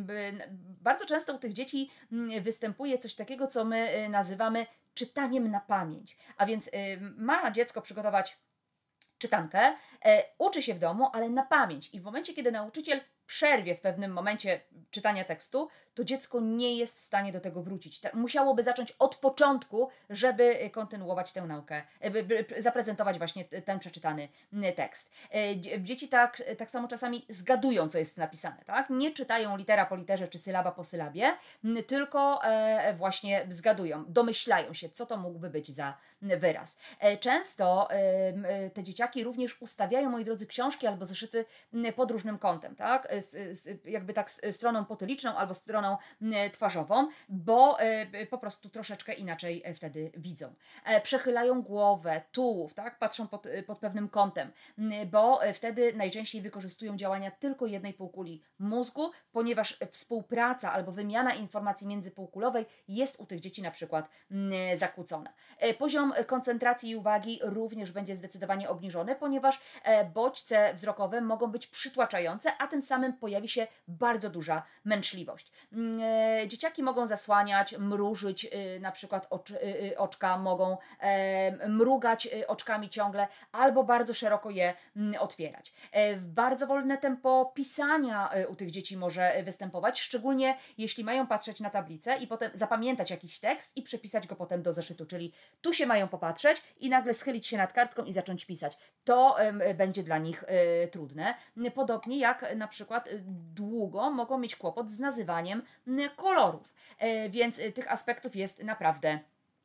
bardzo często u tych dzieci występuje coś takiego, co my nazywamy czytaniem na pamięć. A więc ma dziecko przygotować czytankę, e, uczy się w domu, ale na pamięć. I w momencie, kiedy nauczyciel przerwie w pewnym momencie czytania tekstu, to dziecko nie jest w stanie do tego wrócić. Ta- Musiałoby zacząć od początku, żeby kontynuować tę naukę, e, by- by zaprezentować właśnie t- ten przeczytany m, tekst. E, dzie- Dzieci tak, tak samo czasami zgadują, co jest napisane, tak? Nie czytają litera po literze czy sylaba po sylabie, m, tylko e, właśnie zgadują, domyślają się, co to mógłby być za wyraz. E, Często e, m, e, te dzieciaki również ustawiają, moi drodzy, książki albo zeszyty m, pod różnym kątem, tak? E, s- s- Jakby tak s- stroną potyliczną albo stroną m, twarzową, bo e, po prostu troszeczkę inaczej e, wtedy widzą. E, Przechylają głowę, tułów, tak? Patrzą pod, e, pod pewnym kątem, m, bo e, wtedy najczęściej wykorzystują działania tylko jednej półkuli mózgu, ponieważ współpraca albo wymiana informacji międzypółkulowej jest u tych dzieci na przykład mm, zakłócona. E, Poziom koncentracji i uwagi również będzie zdecydowanie obniżony, ponieważ e, bodźce wzrokowe mogą być przytłaczające, a tym samym pojawi się bardzo duża męczliwość. Mm, e, Dzieciaki mogą zasłaniać, mrużyć y, na przykład ocz, y, y, oczka, mogą e, mrugać y, oczkami ciągle albo bardzo szeroko je mm, otwierać. E, Bardzo wolne tempo pisania e, u tych dzieci może e, występować, szczególnie jeśli mają patrzeć na tablicę i potem zapamiętać jakiś tekst i przepisać go potem do zeszytu, czyli tu się mają popatrzeć i nagle schylić się nad kartką i zacząć pisać. To em, będzie dla nich e, trudne. Podobnie jak na przykład e, długo mogą mieć kłopot z nazywaniem m, kolorów, E, więc e, tych aspektów jest naprawdę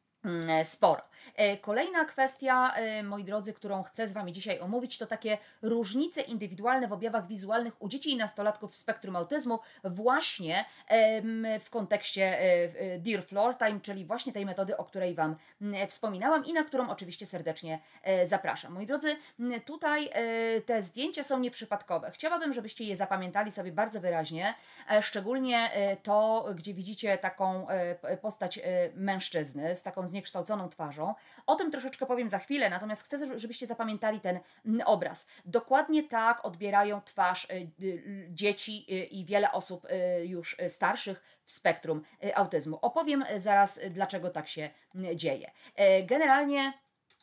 mm, sporo. E, Kolejna kwestia, e, moi drodzy, którą chcę z Wami dzisiaj omówić, to takie różnice indywidualne w objawach wizualnych u dzieci i nastolatków w spektrum autyzmu, właśnie em, w kontekście e, e, Dear Floor Time, czyli właśnie tej metody, o której Wam mm, wspominałam i na którą oczywiście serdecznie e, zapraszam. Moi drodzy, m, tutaj e, te zdjęcia są nieprzypadkowe. Chciałabym, żebyście je zapamiętali sobie bardzo wyraźnie, e, szczególnie e, to, gdzie widzicie taką e, p- postać e, mężczyzny z taką zniekształconą twarzą. O tym troszeczkę powiem za chwilę, natomiast chcę, żebyście zapamiętali ten mm, obraz. Dokładnie tak odbierają twarz y, y, dzieci y, i wiele osób y, już y, starszych w spektrum y, autyzmu. Opowiem y, zaraz, y, dlaczego tak się y, dzieje. E, Generalnie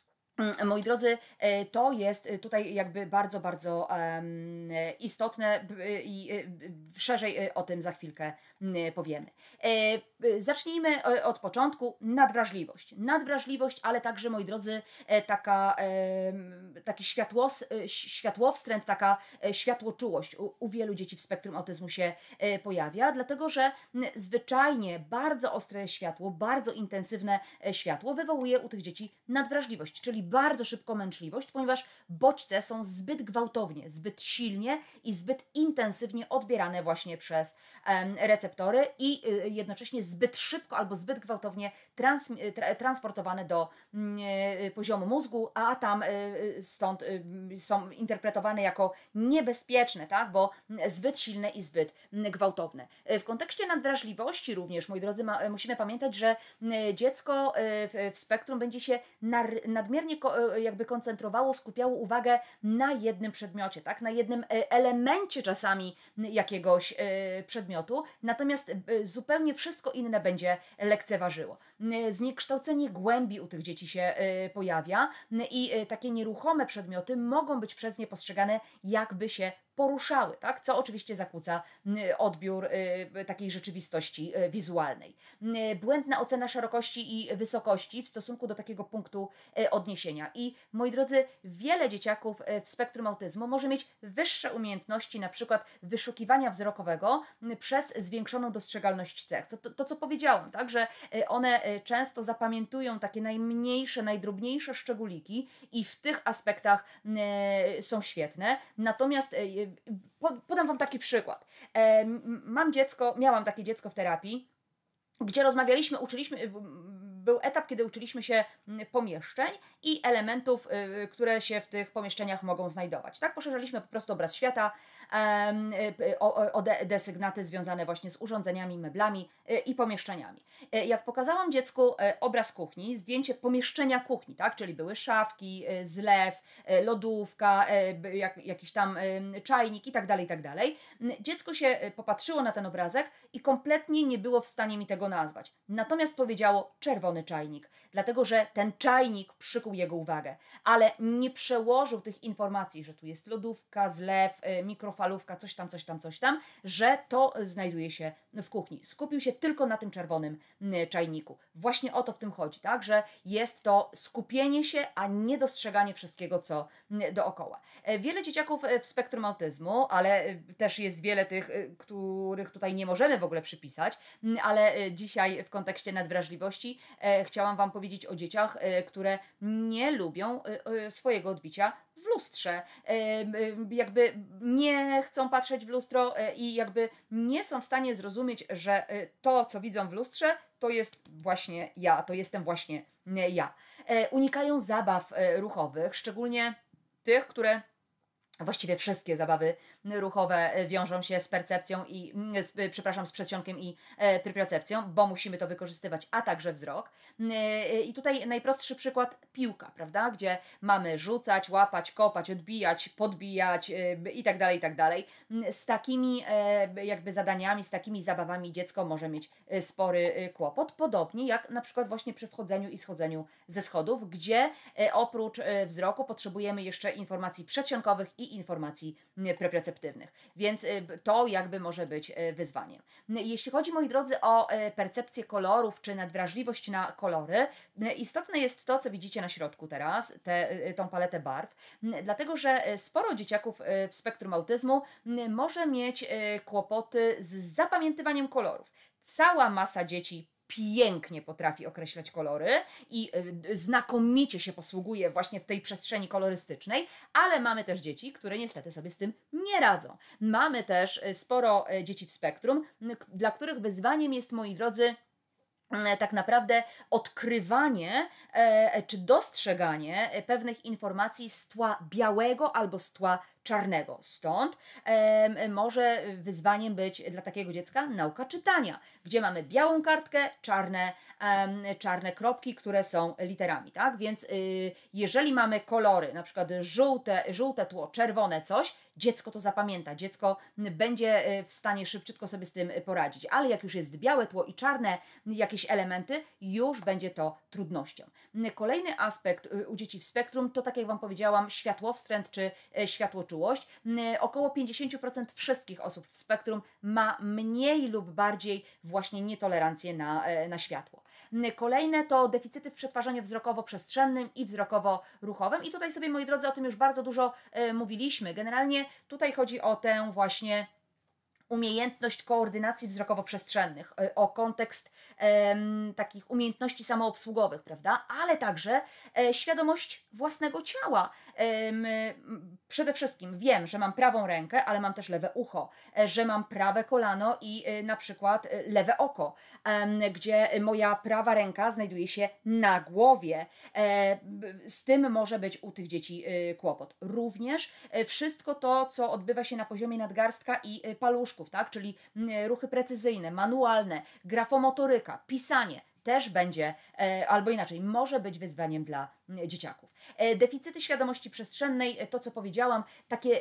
Mm, moi drodzy, e, to jest e, tutaj jakby bardzo, bardzo em, e, istotne b- i e, b- szerzej e, o tym za chwilkę mm, powiemy. E, b- Zacznijmy e, od początku. Nadwrażliwość. Nadwrażliwość, ale także, moi drodzy, e, taka, em, taki światłos, e, ś- światłowstręt, taka e, światłoczułość u, u wielu dzieci w spektrum autyzmu się e, pojawia, dlatego że m, zwyczajnie bardzo ostre światło, bardzo intensywne e, światło wywołuje u tych dzieci nadwrażliwość, czyli bardzo szybko męczliwość, ponieważ bodźce są zbyt gwałtownie, zbyt silnie i zbyt intensywnie odbierane właśnie przez em, receptory i y, jednocześnie zbyt szybko albo zbyt gwałtownie trans, y, tra, transportowane do mm, y, poziomu mózgu, a tam y, y, stąd y, są interpretowane jako niebezpieczne, tak? Bo mm, zbyt silne i zbyt mm, gwałtowne. Y, W kontekście nadwrażliwości również, moi drodzy, ma, musimy pamiętać, że mm, dziecko y, w, w spektrum będzie się nar, nadmiernie ko, y, jakby koncentrowało, skupiało uwagę na jednym przedmiocie, tak? Na jednym y, elemencie czasami jakiegoś y, przedmiotu, natomiast y, zupełnie wszystko inne będzie lekceważyło. Y, Zniekształcenie głębi u tych dzieci się y, pojawia y, i y, takie nieruchome przedmioty mogą być przez nie postrzegane jakby się poruszały, tak? Co oczywiście zakłóca y, odbiór y, takiej rzeczywistości y, wizualnej. Y, Błędna ocena szerokości i wysokości w stosunku do takiego punktu y, odniesienia. I moi drodzy, wiele dzieciaków y, w spektrum autyzmu może mieć wyższe umiejętności, na przykład wyszukiwania wzrokowego y, przez zwiększoną dostrzegalność cech. To, to, to co powiedziałam, tak? Że y, one y, często zapamiętują takie najmniejsze, najdrobniejsze szczególiki i w tych aspektach y, są świetne. Natomiast y, po- podam Wam taki przykład. E, m- Mam dziecko, miałam takie dziecko w terapii, gdzie rozmawialiśmy, uczyliśmy, y, był etap, kiedy uczyliśmy się mm, pomieszczeń i elementów, y, które się w tych pomieszczeniach mogą znajdować. Tak, poszerzaliśmy po prostu obraz świata em, y, o, o o de, desygnaty związane właśnie z urządzeniami, meblami y, i pomieszczeniami. Y, Jak pokazałam dziecku y, obraz kuchni, zdjęcie pomieszczenia kuchni, tak, czyli były szafki, y, zlew, y, lodówka, y, by- jak, jakiś tam y, czajnik i tak dalej, i tak dalej. Mm, Dziecko się y, popatrzyło na ten obrazek i kompletnie nie było w stanie mi tego nazwać. Natomiast powiedziało czerwony czajnik, dlatego że ten czajnik przykuł przykuł jego uwagę, ale nie przełożył tych informacji, że tu jest lodówka, zlew, mikrofalówka, coś tam, coś tam, coś tam, że to znajduje się w kuchni. Skupił się tylko na tym czerwonym czajniku. Właśnie o to w tym chodzi, tak? Że jest to skupienie się, a nie dostrzeganie wszystkiego, co dookoła. Wiele dzieciaków w spektrum autyzmu, ale też jest wiele tych, których tutaj nie możemy w ogóle przypisać, ale dzisiaj w kontekście nadwrażliwości chciałam Wam powiedzieć o dzieciach, które nie lubią swojego odbicia w lustrze, jakby nie chcą patrzeć w lustro i jakby nie są w stanie zrozumieć, że to, co widzą w lustrze, to jest właśnie ja, to jestem właśnie ja. Unikają zabaw ruchowych, szczególnie tych, które właściwie wszystkie zabawy ruchowe wiążą się z percepcją i, z, przepraszam, z przedsionkiem i e, propriocepcją, bo musimy to wykorzystywać, a także wzrok. E, I tutaj najprostszy przykład piłka, prawda, gdzie mamy rzucać, łapać, kopać, odbijać, podbijać e, i tak dalej, i tak dalej. Z takimi e, jakby zadaniami, z takimi zabawami dziecko może mieć spory kłopot, podobnie jak na przykład właśnie przy wchodzeniu i schodzeniu ze schodów, gdzie e, oprócz e, wzroku potrzebujemy jeszcze informacji przedsionkowych i informacji proprioceptywnych, więc to jakby może być wyzwaniem. Jeśli chodzi, moi drodzy, o percepcję kolorów czy nadwrażliwość na kolory, istotne jest to, co widzicie na środku teraz, tę tą paletę barw, dlatego że sporo dzieciaków w spektrum autyzmu może mieć kłopoty z zapamiętywaniem kolorów. Cała masa dzieci pięknie potrafi określać kolory i znakomicie się posługuje właśnie w tej przestrzeni kolorystycznej, ale mamy też dzieci, które niestety sobie z tym nie radzą. Mamy też sporo dzieci w spektrum, dla których wyzwaniem jest, moi drodzy, tak naprawdę odkrywanie e, czy dostrzeganie pewnych informacji z tła białego albo z tła czarnego. Stąd e, może wyzwaniem być dla takiego dziecka nauka czytania, gdzie mamy białą kartkę, czarne, e, czarne kropki, które są literami, tak? Więc y, jeżeli mamy kolory, na przykład żółte, żółte tło, czerwone coś, dziecko to zapamięta, dziecko będzie w stanie szybciutko sobie z tym poradzić, ale jak już jest białe tło i czarne jakieś elementy, już będzie to trudnością. Kolejny aspekt u dzieci w spektrum to, tak jak Wam powiedziałam, światłowstręt czy światłoczułość. Około pięćdziesiąt procent wszystkich osób w spektrum ma mniej lub bardziej właśnie nietolerancję na, na światło. Kolejne to deficyty w przetwarzaniu wzrokowo-przestrzennym i wzrokowo-ruchowym. I tutaj sobie, moi drodzy, o tym już bardzo dużo e, mówiliśmy. Generalnie tutaj chodzi o tę właśnie umiejętność koordynacji wzrokowo-przestrzennych, o kontekst e, takich umiejętności samoobsługowych, prawda? Ale także e, świadomość własnego ciała. E, przede wszystkim wiem, że mam prawą rękę, ale mam też lewe ucho, e, że mam prawe kolano i e, na przykład e, lewe oko, e, gdzie moja prawa ręka znajduje się na głowie. E, z tym może być u tych dzieci e, kłopot. Również e, wszystko to, co odbywa się na poziomie nadgarstka i e, paluszków, tak? Czyli ruchy precyzyjne, manualne, grafomotoryka, pisanie też będzie, albo inaczej, może być wyzwaniem dla dzieciaków. Deficyty świadomości przestrzennej, to co powiedziałam, takie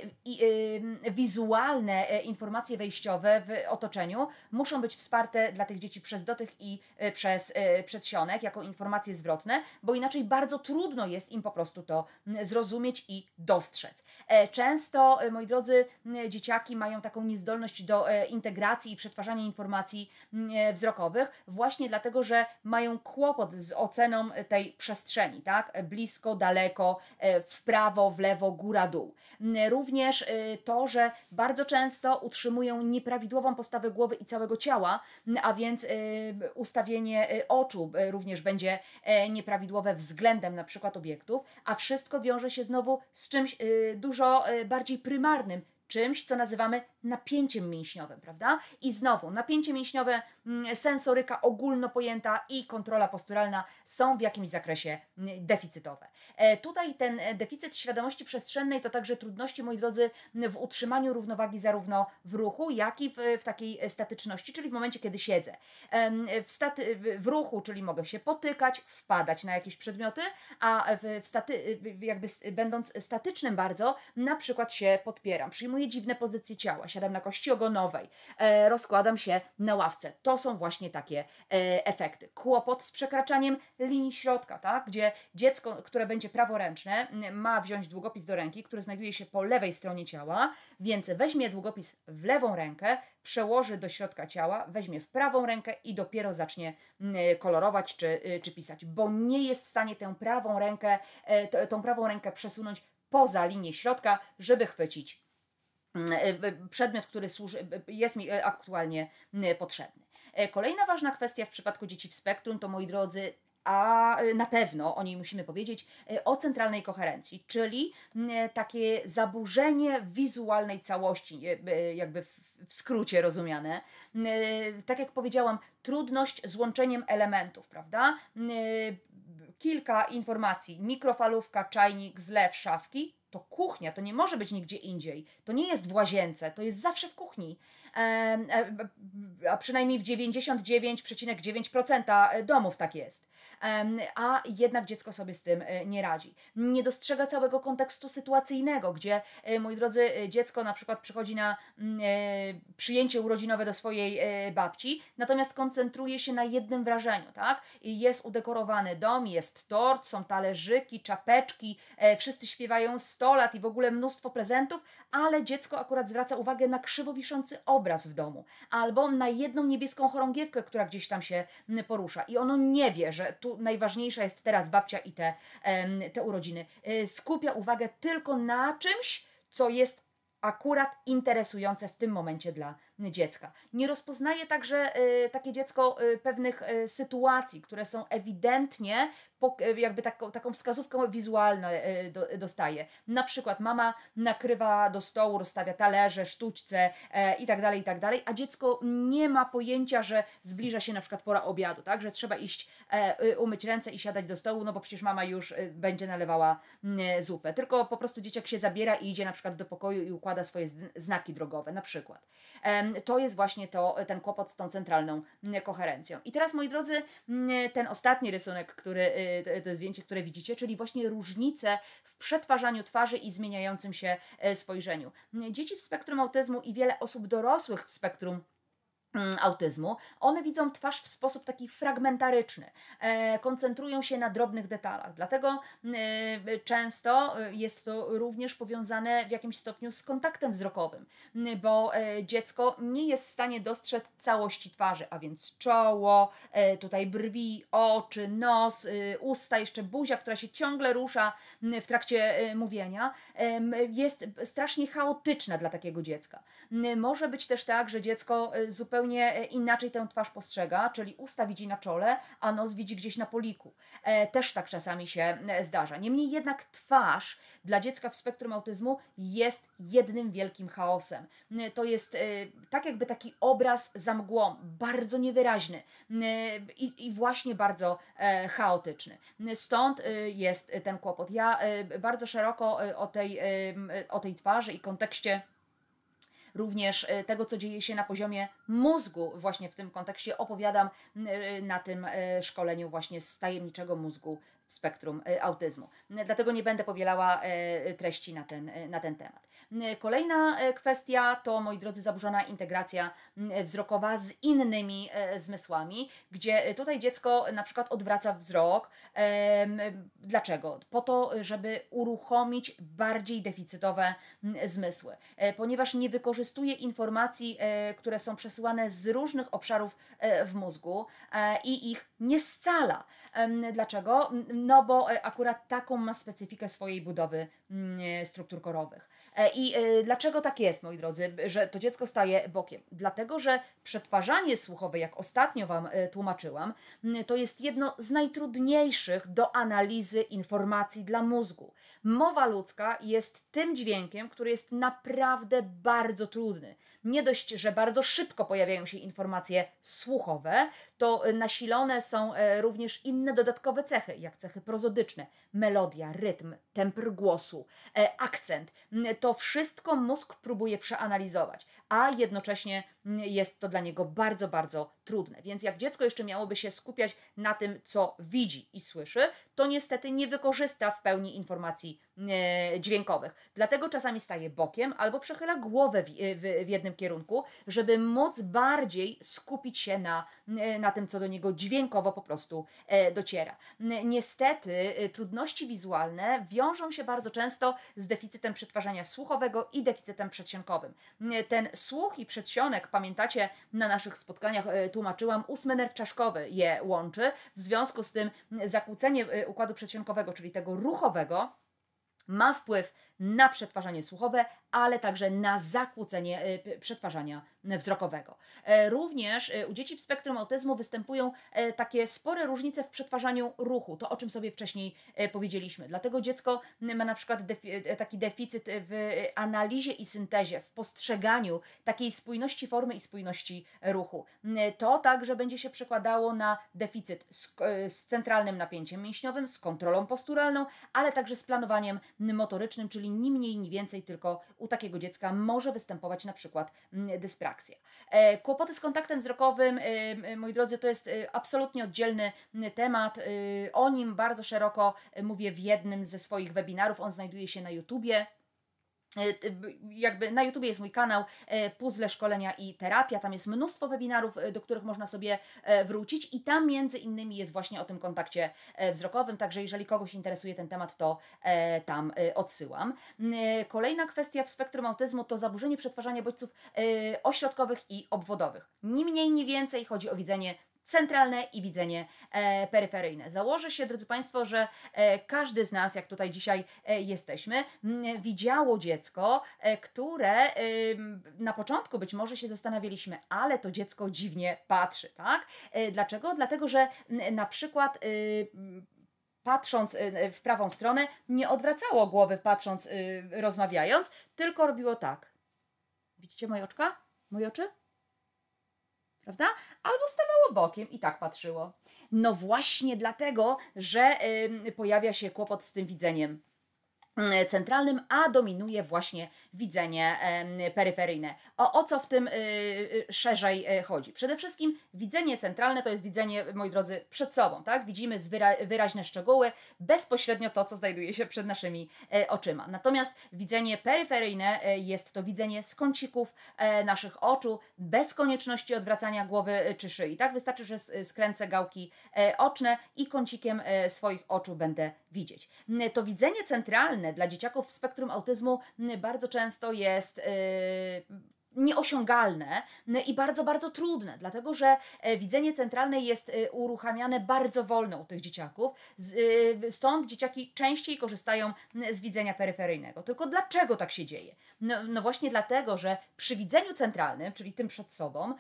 wizualne informacje wejściowe w otoczeniu muszą być wsparte dla tych dzieci przez dotyk i przez przedsionek, jako informacje zwrotne, bo inaczej bardzo trudno jest im po prostu to zrozumieć i dostrzec. Często, moi drodzy, dzieciaki mają taką niezdolność do integracji i przetwarzania informacji wzrokowych właśnie dlatego, że mają kłopot z oceną tej przestrzeni, tak? Blisko, daleko, w prawo, w lewo, góra, dół. Również to, że bardzo często utrzymują nieprawidłową postawę głowy i całego ciała, a więc ustawienie oczu również będzie nieprawidłowe względem na przykład obiektów, a wszystko wiąże się znowu z czymś dużo bardziej prymarnym, czymś, co nazywamy napięciem mięśniowym, prawda? I znowu, napięcie mięśniowe, sensoryka ogólnopojęta i kontrola posturalna są w jakimś zakresie deficytowe. E, tutaj ten deficyt świadomości przestrzennej to także trudności, moi drodzy, w utrzymaniu równowagi zarówno w ruchu, jak i w, w takiej statyczności, czyli w momencie, kiedy siedzę. E, w, staty, w, w ruchu, czyli mogę się potykać, wpadać na jakieś przedmioty, a w, w staty, jakby będąc statycznym bardzo, na przykład się podpieram. Przyjmuję przejmuję dziwne pozycje ciała, siadam na kości ogonowej, e, rozkładam się na ławce. To są właśnie takie e, efekty. Kłopot z przekraczaniem linii środka, tak? Gdzie dziecko, które będzie praworęczne, ma wziąć długopis do ręki, który znajduje się po lewej stronie ciała, więc weźmie długopis w lewą rękę, przełoży do środka ciała, weźmie w prawą rękę i dopiero zacznie kolorować czy, czy pisać, bo nie jest w stanie tę prawą rękę, tą prawą rękę przesunąć poza linię środka, żeby chwycić przedmiot, który służy, jest mi aktualnie potrzebny. Kolejna ważna kwestia w przypadku dzieci w spektrum to, moi drodzy, a na pewno o niej musimy powiedzieć, o centralnej koherencji, czyli takie zaburzenie wizualnej całości, jakby w skrócie rozumiane. Tak jak powiedziałam, trudność z łączeniem elementów, prawda? Kilka informacji, mikrofalówka, czajnik, zlew, szafki, to kuchnia, to nie może być nigdzie indziej. To nie jest w łazience, to jest zawsze w kuchni. A przynajmniej w dziewięćdziesiąt dziewięć przecinek dziewięć procent domów tak jest. A jednak dziecko sobie z tym nie radzi. Nie dostrzega całego kontekstu sytuacyjnego, gdzie, moi drodzy, dziecko na przykład przychodzi na przyjęcie urodzinowe do swojej babci, natomiast koncentruje się na jednym wrażeniu, tak? Jest udekorowany dom, jest tort, są talerzyki, czapeczki, wszyscy śpiewają sto lat i w ogóle mnóstwo prezentów, ale dziecko akurat zwraca uwagę na krzywo wiszący obraz w domu, albo na jedną niebieską chorągiewkę, która gdzieś tam się porusza i ono nie wie, że tu najważniejsza jest teraz babcia i te, te urodziny. Skupia uwagę tylko na czymś, co jest akurat interesujące w tym momencie dla dziecka. Nie rozpoznaje także y, takie dziecko y, pewnych y, sytuacji, które są ewidentnie po, y, jakby taką, taką wskazówkę wizualną y, do, dostaje. Na przykład mama nakrywa do stołu, rozstawia talerze, sztućce y, i tak dalej, i tak dalej, a dziecko nie ma pojęcia, że zbliża się na przykład pora obiadu, tak? Że trzeba iść y, y, umyć ręce i siadać do stołu, no bo przecież mama już y, będzie nalewała y, zupę. Tylko po prostu dzieciak się zabiera i idzie na przykład do pokoju i układa swoje znaki drogowe, na przykład. To jest właśnie to, ten kłopot z tą centralną koherencją. I teraz, moi drodzy, ten ostatni rysunek, który, to zdjęcie, które widzicie, czyli właśnie różnice w przetwarzaniu twarzy i zmieniającym się spojrzeniu. Dzieci w spektrum autyzmu i wiele osób dorosłych w spektrum autyzmu, one widzą twarz w sposób taki fragmentaryczny, e, koncentrują się na drobnych detalach, dlatego e, często jest to również powiązane w jakimś stopniu z kontaktem wzrokowym, bo e, dziecko nie jest w stanie dostrzec całości twarzy, a więc czoło, e, tutaj brwi, oczy, nos, e, usta, jeszcze buzia, która się ciągle rusza w trakcie e, mówienia, e, jest strasznie chaotyczna dla takiego dziecka. Może być też tak, że dziecko zupełnie inaczej tę twarz postrzega, czyli usta widzi na czole, a nos widzi gdzieś na poliku. Też tak czasami się zdarza. Niemniej jednak twarz dla dziecka w spektrum autyzmu jest jednym wielkim chaosem. To jest tak jakby taki obraz za mgłą, bardzo niewyraźny i, i właśnie bardzo chaotyczny. Stąd jest ten kłopot. Ja bardzo szeroko o tej, o tej twarzy i kontekście również tego, co dzieje się na poziomie mózgu, właśnie w tym kontekście opowiadam na tym szkoleniu właśnie z tajemniczego mózgu w spektrum autyzmu. Dlatego nie będę powielała treści na ten, na ten temat. Kolejna kwestia to, moi drodzy, zaburzona integracja wzrokowa z innymi zmysłami, gdzie tutaj dziecko na przykład odwraca wzrok. Dlaczego? Po to, żeby uruchomić bardziej deficytowe zmysły, ponieważ nie wykorzystuje informacji, które są przesyłane z różnych obszarów w mózgu i ich nie scala. Dlaczego? No bo akurat taką ma specyfikę swojej budowy struktur korowych. I dlaczego tak jest, moi drodzy, że to dziecko staje bokiem? Dlatego, że przetwarzanie słuchowe, jak ostatnio Wam tłumaczyłam, to jest jedno z najtrudniejszych do analizy informacji dla mózgu. Mowa ludzka jest tym dźwiękiem, który jest naprawdę bardzo trudny. Nie dość, że bardzo szybko pojawiają się informacje słuchowe, to nasilone są również inne dodatkowe cechy, jak cechy prozodyczne, melodia, rytm, temper głosu, akcent. To wszystko mózg próbuje przeanalizować, a jednocześnie jest to dla niego bardzo, bardzo trudne. Więc jak dziecko jeszcze miałoby się skupiać na tym, co widzi i słyszy, to niestety nie wykorzysta w pełni informacji e, dźwiękowych. Dlatego czasami staje bokiem albo przechyla głowę w, w, w jednym kierunku, żeby móc bardziej skupić się na, e, na tym, co do niego dźwiękowo po prostu e, dociera. N- Niestety e, trudności wizualne wiążą się bardzo często z deficytem przetwarzania słuchowego i deficytem przedsionkowym. N- Ten słuch i przedsionek, pamiętacie, na naszych spotkaniach e, tłumaczyłam, ósmy nerw czaszkowy je łączy. W związku z tym m, zakłócenie e, układu przedsionkowego, czyli tego ruchowego, ma wpływ na przetwarzanie słuchowe, ale także na zakłócenie e, p- przetwarzania wzrokowego. E, Również e, u dzieci w spektrum autyzmu występują e, takie spore różnice w przetwarzaniu ruchu, to o czym sobie wcześniej e, powiedzieliśmy. Dlatego dziecko ma na przykład defi- e, taki deficyt w analizie i syntezie, w postrzeganiu takiej spójności formy i spójności ruchu. M, To także będzie się przekładało na deficyt z, e, z centralnym napięciem mięśniowym, z kontrolą posturalną, ale także z planowaniem motorycznym, czyli ni mniej, ni więcej, tylko u takiego dziecka może występować na przykład mm, dyspraksja. E, Kłopoty z kontaktem wzrokowym, e, e, moi drodzy, to jest e, absolutnie oddzielny m, temat. E, O nim bardzo szeroko e, mówię w jednym ze swoich webinarów. On znajduje się na YouTubie. E, b- Jakby na YouTubie jest mój kanał e, Puzzle, szkolenia i terapia. Tam jest mnóstwo webinarów, e, do których można sobie e, wrócić i tam między innymi jest właśnie o tym kontakcie e, wzrokowym, także jeżeli kogoś interesuje ten temat, to e, tam e, odsyłam. M, e, Kolejna kwestia w spektrum autyzmu to zaburzenie przetwarzania bodźców e, ośrodkowych i obwodowych. Ni mniej, ni więcej chodzi o widzenie centralne i widzenie e, peryferyjne. Założę się, drodzy Państwo, że e, każdy z nas, jak tutaj dzisiaj e, jesteśmy, m, widziało dziecko, e, które ym, na początku być może się zastanawialiśmy, ale to dziecko dziwnie patrzy, tak? E, Dlaczego? Dlatego, że m, na przykład y, patrząc y, w prawą stronę, nie odwracało głowy patrząc, y, rozmawiając, tylko robiło tak. Widzicie moje oczka? Moje oczy? Prawda? Albo stawało bokiem i tak patrzyło. No właśnie dlatego, że ym, pojawia się kłopot z tym widzeniem mm, centralnym, a dominuje właśnie widzenie em, peryferyjne. O, o co w tym y, y, szerzej y, chodzi? Przede wszystkim widzenie centralne to jest widzenie, moi drodzy, przed sobą, tak? Widzimy z wyra wyraźne szczegóły, bezpośrednio to, co znajduje się przed naszymi e, oczyma. Natomiast widzenie peryferyjne e, jest to widzenie z kącików e, naszych oczu, bez konieczności odwracania głowy e, czy szyi, tak? Wystarczy, że s- skręcę gałki e, oczne i kącikiem e, swoich oczu będę widzieć. N- To widzenie centralne dla dzieciaków w spektrum autyzmu m, bardzo często jest yy, nieosiągalne n- i bardzo, bardzo trudne, dlatego że e, widzenie centralne jest e, uruchamiane bardzo wolno u tych dzieciaków, z, e, stąd dzieciaki częściej korzystają m, z widzenia peryferyjnego. Tylko dlaczego tak się dzieje? No, no właśnie dlatego, że przy widzeniu centralnym, czyli tym przed sobą, m,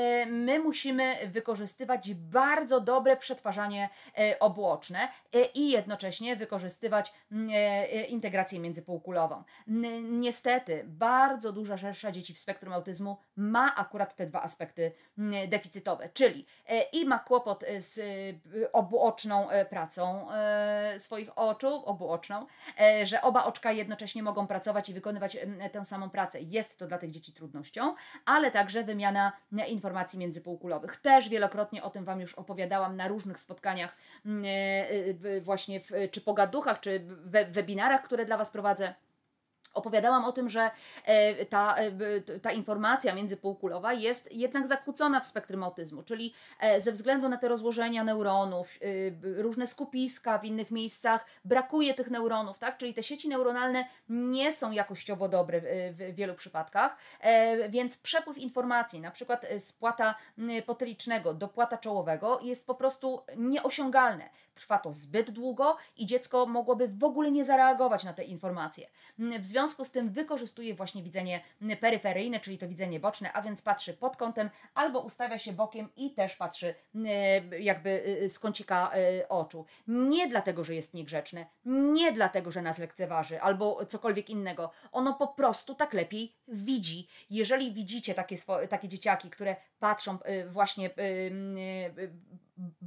my musimy wykorzystywać bardzo dobre przetwarzanie e, obłoczne e, i jednocześnie wykorzystywać m, e, integrację międzypółkulową. N- Niestety, bardzo duża rzesza dzieci w spektrum autyzmu ma akurat te dwa aspekty m, deficytowe, czyli e, i ma kłopot z e, obuoczną e, pracą e, swoich oczu, obuoczną, e, że oba oczka jednocześnie mogą pracować i wykonywać em, tę samą pracę. Jest to dla tych dzieci trudnością, ale także wymiana e, informacji międzypółkulowych. Też wielokrotnie o tym Wam już opowiadałam na różnych spotkaniach, m, e, e, w- właśnie w, czy pogaduchach, czy we, webinarach, które dla Was prowadzę. Opowiadałam o tym, że e, ta, e, b- t- ta informacja międzypółkulowa jest jednak zakłócona w spektrum autyzmu, czyli e, ze względu na te rozłożenia neuronów, e, b- różne skupiska w innych miejscach, brakuje tych neuronów, tak? Czyli te sieci neuronalne nie są jakościowo dobre w, w wielu przypadkach, e, więc przepływ informacji, na przykład e, z płata m, potylicznego do płata czołowego jest po prostu nieosiągalne. Trwa to zbyt długo i dziecko mogłoby w ogóle nie zareagować na te informacje. W związku z tym wykorzystuje właśnie widzenie peryferyjne, czyli to widzenie boczne, a więc patrzy pod kątem albo ustawia się bokiem i też patrzy e, jakby e, z kącika e, oczu. Nie dlatego, że jest niegrzeczne, nie dlatego, że nas lekceważy albo cokolwiek innego. Ono po prostu tak lepiej widzi. Jeżeli widzicie takie, swo- takie dzieciaki, które patrzą e, właśnie e, m, e,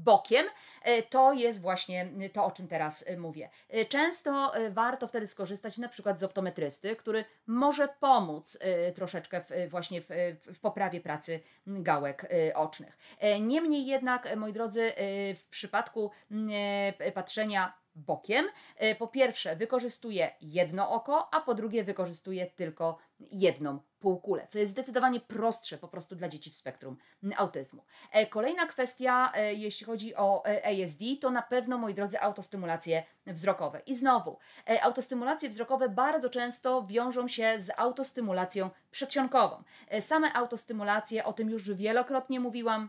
bokiem, to jest właśnie to, o czym teraz mówię. Często warto wtedy skorzystać na przykład z optometrysty, który może pomóc troszeczkę w, właśnie w, w poprawie pracy gałek ocznych. Niemniej jednak, moi drodzy, w przypadku patrzenia bokiem, po pierwsze wykorzystuje jedno oko, a po drugie wykorzystuje tylko jedną półkulę, co jest zdecydowanie prostsze po prostu dla dzieci w spektrum autyzmu. Kolejna kwestia, jeśli chodzi o A S D, to na pewno, moi drodzy, autostymulacje wzrokowe. I znowu, autostymulacje wzrokowe bardzo często wiążą się z autostymulacją przedsionkową. Same autostymulacje, o tym już wielokrotnie mówiłam.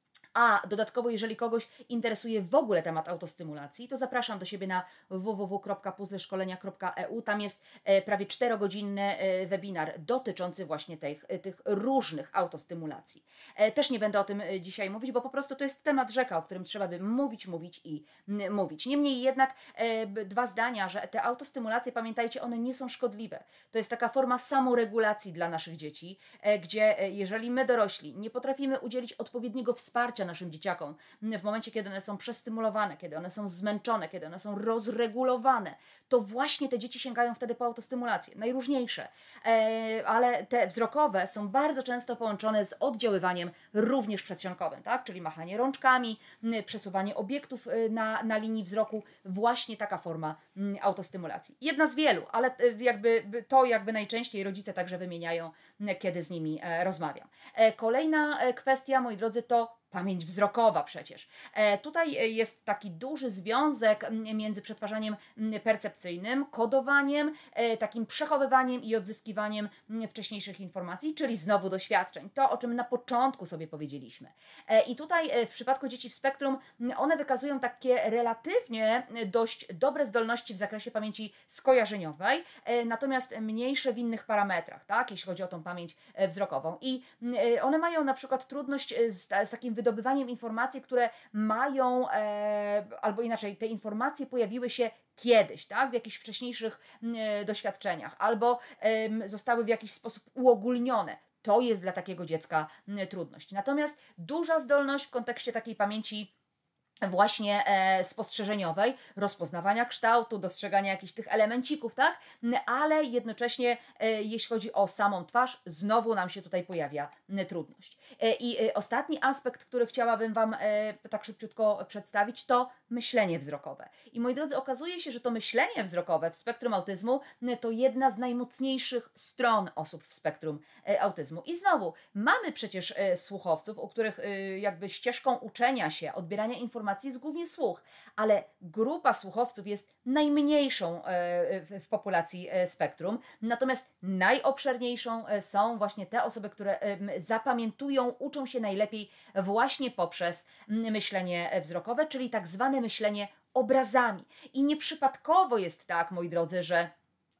A dodatkowo, jeżeli kogoś interesuje w ogóle temat autostymulacji, to zapraszam do siebie na w w w kropka puzzleszkolenia kropka e u. Tam jest prawie czterogodzinny webinar dotyczący właśnie tych, tych różnych autostymulacji. Też nie będę o tym dzisiaj mówić, bo po prostu to jest temat rzeka, o którym trzeba by mówić, mówić i mówić. Niemniej jednak dwa zdania, że te autostymulacje, pamiętajcie, one nie są szkodliwe. To jest taka forma samoregulacji dla naszych dzieci, gdzie jeżeli my dorośli nie potrafimy udzielić odpowiedniego wsparcia naszym dzieciakom w momencie, kiedy one są przestymulowane, kiedy one są zmęczone, kiedy one są rozregulowane, to właśnie te dzieci sięgają wtedy po autostymulacje, najróżniejsze, e, ale te wzrokowe są bardzo często połączone z oddziaływaniem również przedsionkowym, tak? Czyli machanie rączkami, przesuwanie obiektów na, na linii wzroku, właśnie taka forma autostymulacji. Jedna z wielu, ale jakby to jakby najczęściej rodzice także wymieniają, kiedy z nimi rozmawiam. Kolejna kwestia, moi drodzy, to pamięć wzrokowa przecież. E, tutaj jest taki duży związek między przetwarzaniem percepcyjnym, kodowaniem, e, takim przechowywaniem i odzyskiwaniem wcześniejszych informacji, czyli znowu doświadczeń. To, o czym na początku sobie powiedzieliśmy. E, I tutaj w przypadku dzieci w spektrum one wykazują takie relatywnie dość dobre zdolności w zakresie pamięci skojarzeniowej, e, natomiast mniejsze w innych parametrach, tak, jeśli chodzi o tą pamięć wzrokową. I e, one mają na przykład trudność z, z takim wydobywaniem informacji, które mają, e, albo inaczej, te informacje pojawiły się kiedyś, tak, w jakichś wcześniejszych e, doświadczeniach, albo e, zostały w jakiś sposób uogólnione. To jest dla takiego dziecka e, trudność. Natomiast duża zdolność w kontekście takiej pamięci właśnie e, spostrzeżeniowej, rozpoznawania kształtu, dostrzegania jakichś tych elemencików, tak? Ale jednocześnie, e, jeśli chodzi o samą twarz, znowu nam się tutaj pojawia e, trudność. E, I e, ostatni aspekt, który chciałabym Wam e, tak szybciutko przedstawić, to myślenie wzrokowe. I moi drodzy, okazuje się, że to myślenie wzrokowe w spektrum autyzmu e, to jedna z najmocniejszych stron osób w spektrum e, autyzmu. I znowu, mamy przecież e, słuchowców, u których e, jakby ścieżką uczenia się, odbierania informacji jest głównie słuch, ale grupa słuchowców jest najmniejszą w populacji spektrum, natomiast najobszerniejszą są właśnie te osoby, które zapamiętują, uczą się najlepiej właśnie poprzez myślenie wzrokowe, czyli tak zwane myślenie obrazami. I nieprzypadkowo jest tak, moi drodzy, że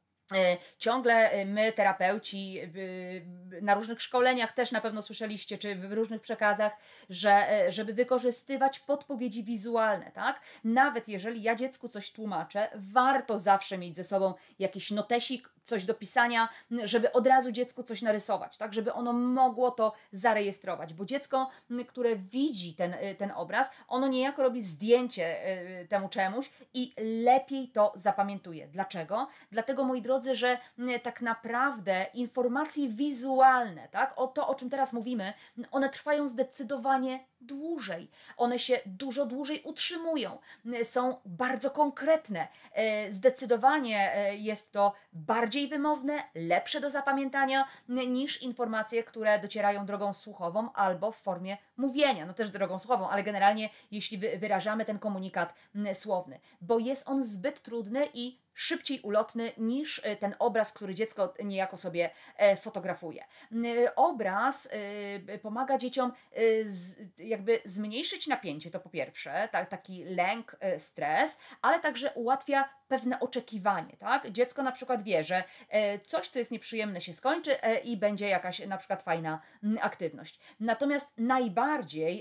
ciągle my, terapeuci, na różnych szkoleniach też na pewno słyszeliście, czy w różnych przekazach, że żeby wykorzystywać podpowiedzi wizualne, tak? Nawet jeżeli ja dziecku coś tłumaczę, warto zawsze mieć ze sobą jakiś notesik, coś do pisania, żeby od razu dziecku coś narysować, tak, żeby ono mogło to zarejestrować, bo dziecko, które widzi ten, ten obraz, ono niejako robi zdjęcie temu czemuś i lepiej to zapamiętuje. Dlaczego? Dlatego, moi drodzy, że tak naprawdę informacje wizualne, tak, o to, o czym teraz mówimy, one trwają zdecydowanie dłużej. One się dużo dłużej utrzymują. Są bardzo konkretne. Zdecydowanie jest to bardziej wymowne, lepsze do zapamiętania niż informacje, które docierają drogą słuchową albo w formie mówienia. No też drogą słuchową, ale generalnie jeśli wyrażamy ten komunikat słowny, bo jest on zbyt trudny i szybciej ulotny niż ten obraz, który dziecko niejako sobie fotografuje. Obraz pomaga dzieciom jakby zmniejszyć napięcie, to po pierwsze, taki lęk, stres, ale także ułatwia pewne oczekiwanie, tak? Dziecko na przykład wie, że e, coś, co jest nieprzyjemne, się skończy e, i będzie jakaś na przykład fajna m, aktywność. Natomiast najbardziej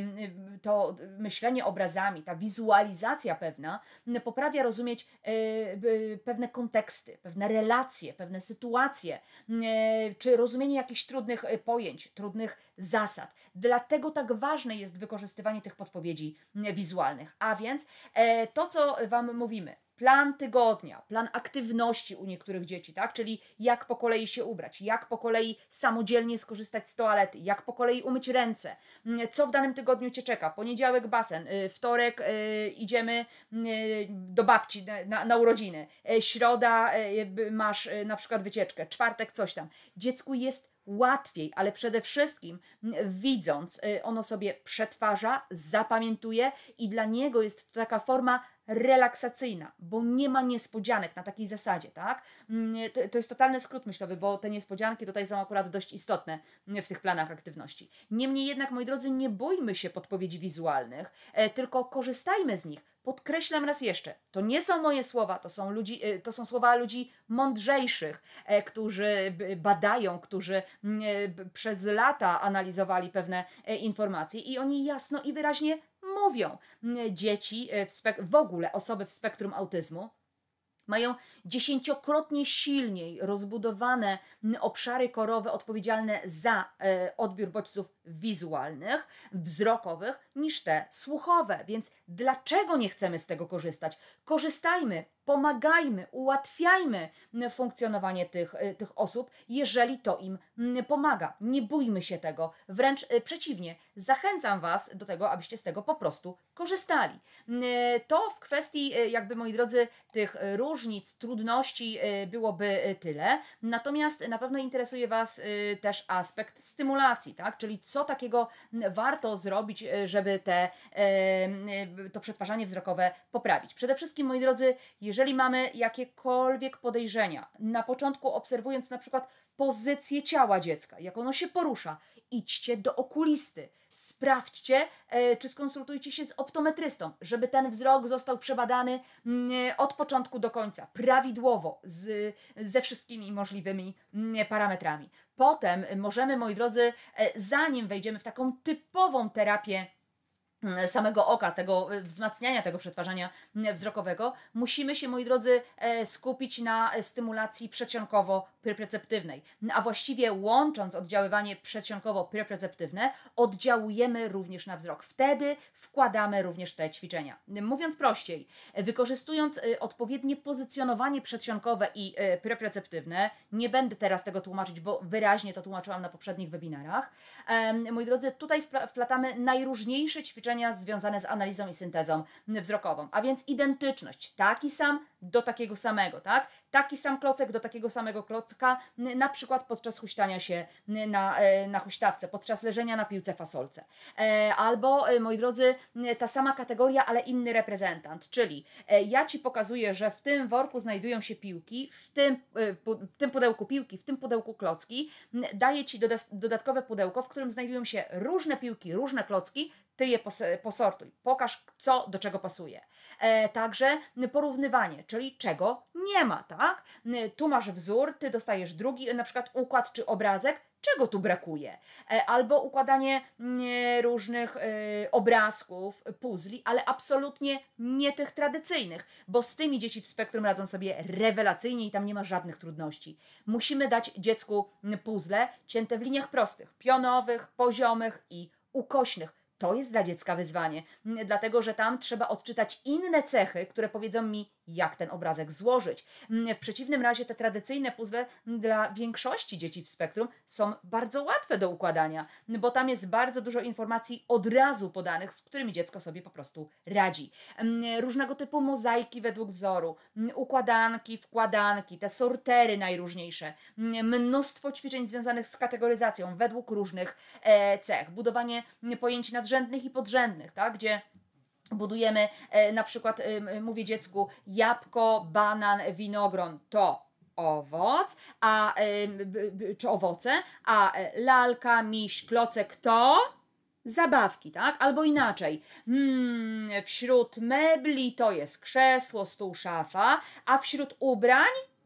e, to myślenie obrazami, ta wizualizacja pewna m, poprawia rozumieć e, e, pewne konteksty, pewne relacje, pewne sytuacje, m, e, czy rozumienie jakichś trudnych e, pojęć, trudnych zasad. Dlatego tak ważne jest wykorzystywanie tych podpowiedzi m, wizualnych. A więc e, to, co Wam mówimy, plan tygodnia, plan aktywności u niektórych dzieci, tak? Czyli jak po kolei się ubrać, jak po kolei samodzielnie skorzystać z toalety, jak po kolei umyć ręce, co w danym tygodniu Cię czeka. Poniedziałek basen, wtorek y, idziemy y, do babci na, na urodziny, środa y, masz y, na przykład wycieczkę, czwartek coś tam. Dziecku jest łatwiej, ale przede wszystkim widząc, ono sobie przetwarza, zapamiętuje i dla niego jest to taka forma relaksacyjna, bo nie ma niespodzianek na takiej zasadzie, tak? To, to jest totalny skrót myślowy, bo te niespodzianki tutaj są akurat dość istotne w tych planach aktywności. Niemniej jednak, moi drodzy, nie bójmy się podpowiedzi wizualnych, tylko korzystajmy z nich. Podkreślam raz jeszcze, to nie są moje słowa, to są, ludzi, to są słowa ludzi mądrzejszych, którzy badają, którzy przez lata analizowali pewne informacje i oni jasno i wyraźnie mówią. Dzieci, w, w ogóle osoby w spektrum autyzmu mają dziesięciokrotnie silniej rozbudowane obszary korowe odpowiedzialne za e, odbiór bodźców wizualnych, wzrokowych niż te słuchowe. Więc dlaczego nie chcemy z tego korzystać? Korzystajmy, pomagajmy, ułatwiajmy funkcjonowanie tych, tych osób, jeżeli to im pomaga. Nie bójmy się tego, wręcz przeciwnie, zachęcam Was do tego, abyście z tego po prostu korzystali. To w kwestii, jakby moi drodzy, tych różnic, trudności byłoby tyle, natomiast na pewno interesuje Was też aspekt stymulacji, tak? Czyli co takiego warto zrobić, żeby te, to przetwarzanie wzrokowe poprawić. Przede wszystkim, moi drodzy, jeżeli mamy jakiekolwiek podejrzenia, na początku obserwując na przykład pozycję ciała dziecka, jak ono się porusza, idźcie do okulisty, sprawdźcie, e, czy skonsultujcie się z optometrystą, żeby ten wzrok został przebadany m, od początku do końca, prawidłowo, z, ze wszystkimi możliwymi m, parametrami. Potem możemy, moi drodzy, e, zanim wejdziemy w taką typową terapię samego oka, tego wzmacniania tego przetwarzania wzrokowego, musimy się, moi drodzy, skupić na stymulacji przedsionkowo-proprioceptywnej. A właściwie łącząc oddziaływanie przedsionkowo-proprioceptywne, oddziałujemy również na wzrok. Wtedy wkładamy również te ćwiczenia. Mówiąc prościej, wykorzystując odpowiednie pozycjonowanie przedsionkowe i proprioceptywne, nie będę teraz tego tłumaczyć, bo wyraźnie to tłumaczyłam na poprzednich webinarach, moi drodzy, tutaj wplatamy najróżniejsze ćwiczenia związane z analizą i syntezą wzrokową, a więc identyczność, taki sam do takiego samego, tak? Taki sam klocek do takiego samego klocka, na przykład podczas huśtania się na, na huśtawce, podczas leżenia na piłce fasolce. Albo, moi drodzy, ta sama kategoria, ale inny reprezentant, czyli ja Ci pokazuję, że w tym worku znajdują się piłki, w tym, w tym pudełku piłki, w tym pudełku klocki, daję Ci dodatkowe pudełko, w którym znajdują się różne piłki, różne klocki, Ty je posortuj, pokaż, co do czego pasuje. E, także porównywanie, czyli czego nie ma, tak? Tu masz wzór, Ty dostajesz drugi, na przykład układ czy obrazek, czego tu brakuje? E, albo układanie nie, różnych e, obrazków, puzli, ale absolutnie nie tych tradycyjnych, bo z tymi dzieci w spektrum radzą sobie rewelacyjnie i tam nie ma żadnych trudności. Musimy dać dziecku puzzle cięte w liniach prostych, pionowych, poziomych i ukośnych. To jest dla dziecka wyzwanie, dlatego że tam trzeba odczytać inne cechy, które powiedzą mi, jak ten obrazek złożyć. W przeciwnym razie te tradycyjne puzzle dla większości dzieci w spektrum są bardzo łatwe do układania, bo tam jest bardzo dużo informacji od razu podanych, z którymi dziecko sobie po prostu radzi. Różnego typu mozaiki według wzoru, układanki, wkładanki, te sortery najróżniejsze, mnóstwo ćwiczeń związanych z kategoryzacją według różnych cech, budowanie pojęć nadrzędnych i podrzędnych, tak, gdzie budujemy e, na przykład, e, mówię dziecku, jabłko, banan, winogron to owoc, a, e, b, b, czy owoce, a lalka, miś, klocek to zabawki, tak? Albo inaczej, hmm, wśród mebli to jest krzesło, stół, szafa, a wśród ubrań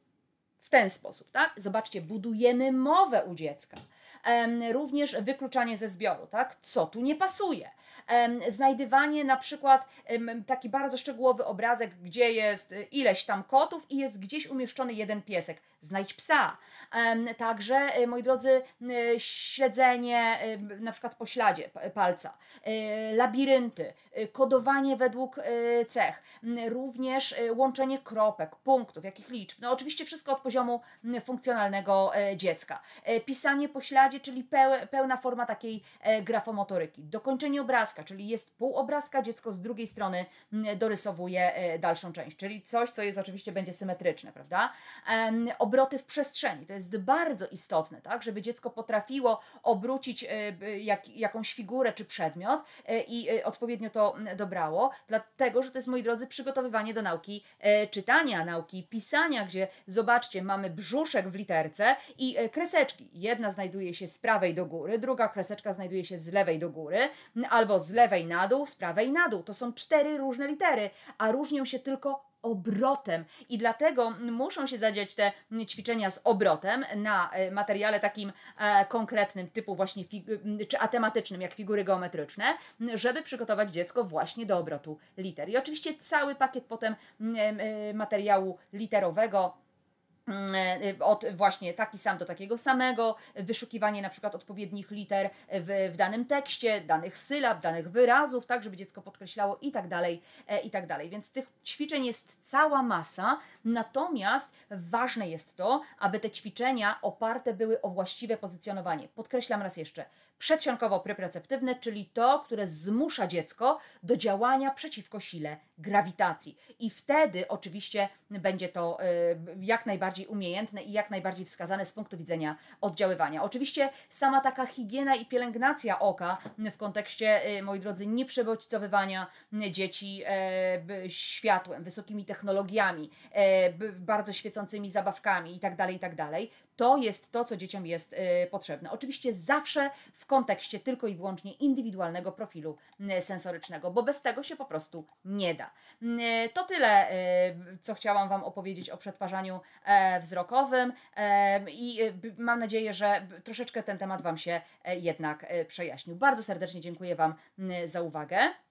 w ten sposób, tak? Zobaczcie, budujemy mowę u dziecka. Em, również wykluczanie ze zbioru, tak? Co tu nie pasuje? Em, znajdywanie na przykład em, taki bardzo szczegółowy obrazek, gdzie jest y, ileś tam kotów i jest gdzieś umieszczony jeden piesek. Znajdź psa. Em, także, y, moi drodzy, y, śledzenie y, na przykład po śladzie p- palca, y, labirynty, y, kodowanie według y, cech, y, również y, łączenie kropek, punktów, jakich liczb. No oczywiście wszystko od poziomu y, funkcjonalnego y, dziecka. Y, pisanie po śladzie, czyli peł, pełna forma takiej e, grafomotoryki. Dokończenie obrazka, czyli jest pół obrazka, dziecko z drugiej strony mm, dorysowuje e, dalszą część, czyli coś, co jest oczywiście będzie symetryczne, prawda? Em, obroty w przestrzeni, to jest bardzo istotne, tak? Żeby dziecko potrafiło obrócić e, b- jak, jakąś figurę czy przedmiot e, i e, odpowiednio to mm, dobrało, dlatego, że to jest, moi drodzy, przygotowywanie do nauki e, czytania, nauki pisania, gdzie zobaczcie, mamy brzuszek w literce i e, kreseczki. Jedna znajduje się z prawej do góry, druga kreseczka znajduje się z lewej do góry, n- albo z lewej na dół, z prawej na dół. To są cztery różne litery, a różnią się tylko obrotem i dlatego muszą się zadziać te ćwiczenia z obrotem na e, materiale takim e, konkretnym typu właśnie fig- czy atematycznym jak figury geometryczne, żeby przygotować dziecko właśnie do obrotu liter. I oczywiście cały pakiet potem mm, e, materiału literowego mm, od właśnie taki sam do takiego samego, wyszukiwanie na przykład odpowiednich liter w, w danym tekście, danych sylab, danych wyrazów, tak, żeby dziecko podkreślało i tak dalej, e, i tak dalej. Więc tych ćwiczeń jest cała masa, natomiast ważne jest to, aby te ćwiczenia oparte były o właściwe pozycjonowanie. Podkreślam raz jeszcze, przedsionkowo-preproceptywne, czyli to, które zmusza dziecko do działania przeciwko sile grawitacji. I wtedy oczywiście będzie to y, jak najbardziej umiejętne i jak najbardziej wskazane z punktu widzenia oddziaływania. Oczywiście sama taka higiena i pielęgnacja oka w kontekście, y, moi drodzy, nieprzebodźcowywania dzieci e, b- światłem, wysokimi technologiami, e, b- bardzo świecącymi zabawkami itd., itd., to jest to, co dzieciom jest e, potrzebne. Oczywiście zawsze w kontekście tylko i wyłącznie indywidualnego profilu m, sensorycznego, bo bez tego się po prostu nie da. M, e, To tyle, e, co chciałam Wam opowiedzieć o przetwarzaniu e, wzrokowym e, i e, b- mam nadzieję, że b- troszeczkę ten temat Wam się e, jednak e, przejaśnił. Bardzo serdecznie dziękuję Wam m, za uwagę.